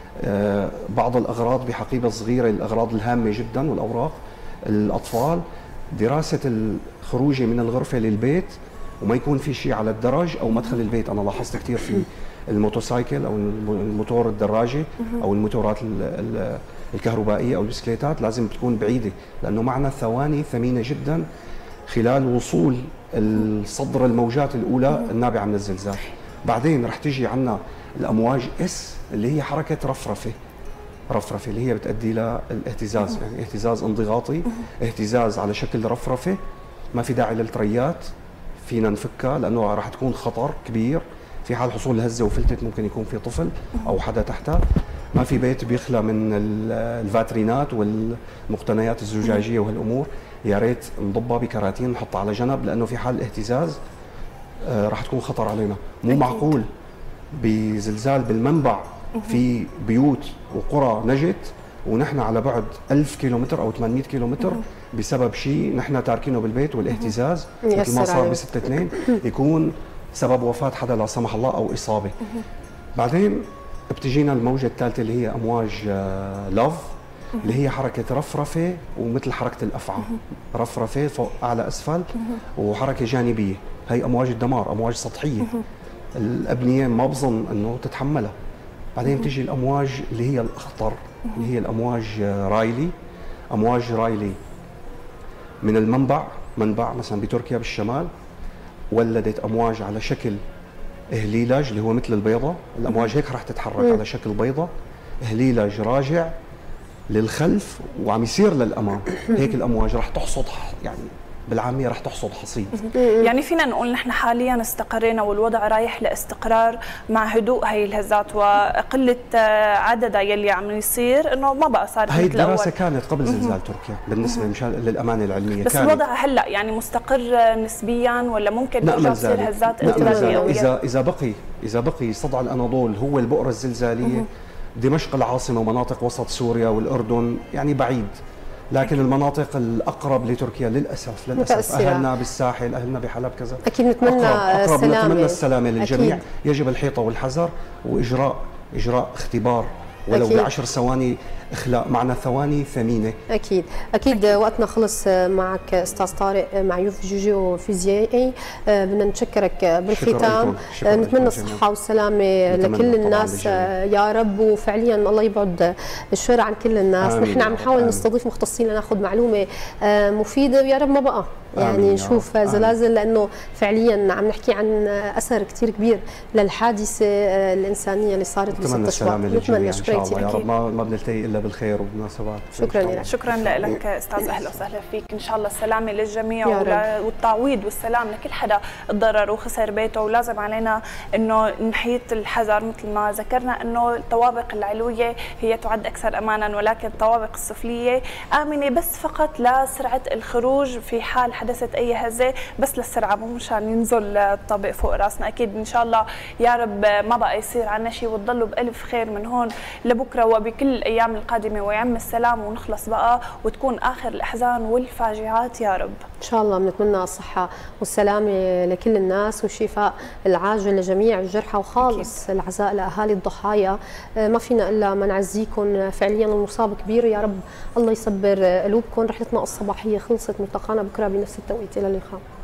بعض الاغراض بحقيبه صغيره، الاغراض الهامه جدا والاوراق، الاطفال، دراسه الخروج من الغرفه للبيت وما يكون في شيء على الدرج او مدخل البيت. انا لاحظت كثير في الموتوسايكل او الموتور الدراجه او الموتورات الكهربائيه او البسكليتات لازم تكون بعيده، لانه معنا ثواني ثمينه جدا خلال وصول الصدر الموجات الاولى النابعه من الزلزال. بعدين رح تيجي عنا الامواج اس اللي هي حركه رفرفه اللي هي بتؤدي للاهتزاز، يعني اهتزاز انضغاطي، اهتزاز على شكل رفرفه. ما في داعي للطريات، فينا نفكها لانه راح تكون خطر كبير. في حال حصول هزه وفلتت ممكن يكون في طفل او حدا تحتها. ما في بيت بيخلى من الفاترينات والمقتنيات الزجاجيه وهالامور، يا ريت نضبها بكراتين نحطها على جنب، لانه في حال اهتزاز راح تكون خطر علينا. مو معقول بزلزال بالمنبع في بيوت وقرى نجت ونحن على بعد 1000 كيلومتر او 800 كيلومتر بسبب شيء نحن تاركينه بالبيت، والاهتزاز مثل ما صار ب6/2 يكون سبب وفاة حدا لا سمح الله او اصابه. بعدين بتجينا الموجه الثالثه اللي هي امواج لاف، اللي هي حركه رفرفه ومثل حركه الافعى، رفرفه فوق اعلى اسفل وحركه جانبيه. هي امواج الدمار، امواج سطحيه الابنيه ما بظن انه تتحملها. بعدين بتجي الامواج اللي هي الاخطر اللي هي الامواج رايلي. امواج رايلي من المنبع، منبع مثلا بتركيا بالشمال، ولدت امواج على شكل هليلج اللي هو مثل البيضه. الامواج هيك رح تتحرك على شكل بيضه، هليلج راجع للخلف وعم يصير للامام. هيك الامواج رح تحصد، يعني بالعاميه رح تحصد حصيد. يعني فينا نقول نحن حاليا استقرينا والوضع رايح لاستقرار مع هدوء هي الهزات وقله عددها يلي عم يصير، انه ما بقى صار مثل هي الاول. الدراسه كانت قبل زلزال تركيا بالنسبه مشان للامانه العلميه، بس الوضع هلا يعني مستقر نسبيا ولا ممكن ترجع تصير هزات انفجاريه؟ اذا بقي صدع الاناضول هو البؤره الزلزاليه، دمشق العاصمه ومناطق وسط سوريا والاردن يعني بعيد، لكن المناطق الاقرب لتركيا للاسف اهلنا بالساحل، اهلنا بحلب كذا اكيد نتمنى السلامه، نتمنى السلامه للجميع. يجب الحيطه والحذر واجراء اختبار ولو ب10 ثواني اخلاء، معنا ثواني ثمينه. اكيد وقتنا خلص معك استاذ طارق معيوف جيو فيزيائي. بدنا نشكرك بالختام، نتمنى الصحه والسلامه لكل الناس يا رب، وفعليا الله يبعد الشر عن كل الناس. نحن عم نحاول نستضيف مختصين لناخذ معلومه مفيده، ويا رب ما بقى يعني نشوف زلازل، لانه فعليا عم نحكي عن اثر كثير كبير للحادثه الانسانيه اللي صارت نتمنى السلامه للجميع ان شاء الله يا رب. ما بنلتقي الا بالخير وبالمناسبات. شكرا لك. شكرا لك استاذ، اهلا وسهلا فيك. ان شاء الله السلامه للجميع والتعويض والسلام لكل حدا تضرر وخسر بيته. ولازم علينا انه نحيط الحذر مثل ما ذكرنا، انه الطوابق العلويه هي تعد اكثر امانا، ولكن الطوابق السفليه امنه بس فقط لسرعه الخروج في حال حدثت اي هزه بس للسرعه، مو مشان ينزل الطابق فوق راسنا. اكيد ان شاء الله يا رب ما بقى يصير عنا شيء، وتضلوا بالف خير من هون لبكره وبكل الايام القادمه، ويعم السلام ونخلص بقى وتكون اخر الاحزان والفاجعات يا رب. ان شاء الله بنتمنى الصحه والسلامه لكل الناس والشفاء العاجل لجميع الجرحى، وخالص العزاء لاهالي الضحايا. ما فينا الا ما نعزيكم، فعليا المصاب كبير، يا رب الله يصبر قلوبكم. رحلتنا الصباحيه خلصت، ملتقانا بكره بنفس التوقيت، الى اللقاء.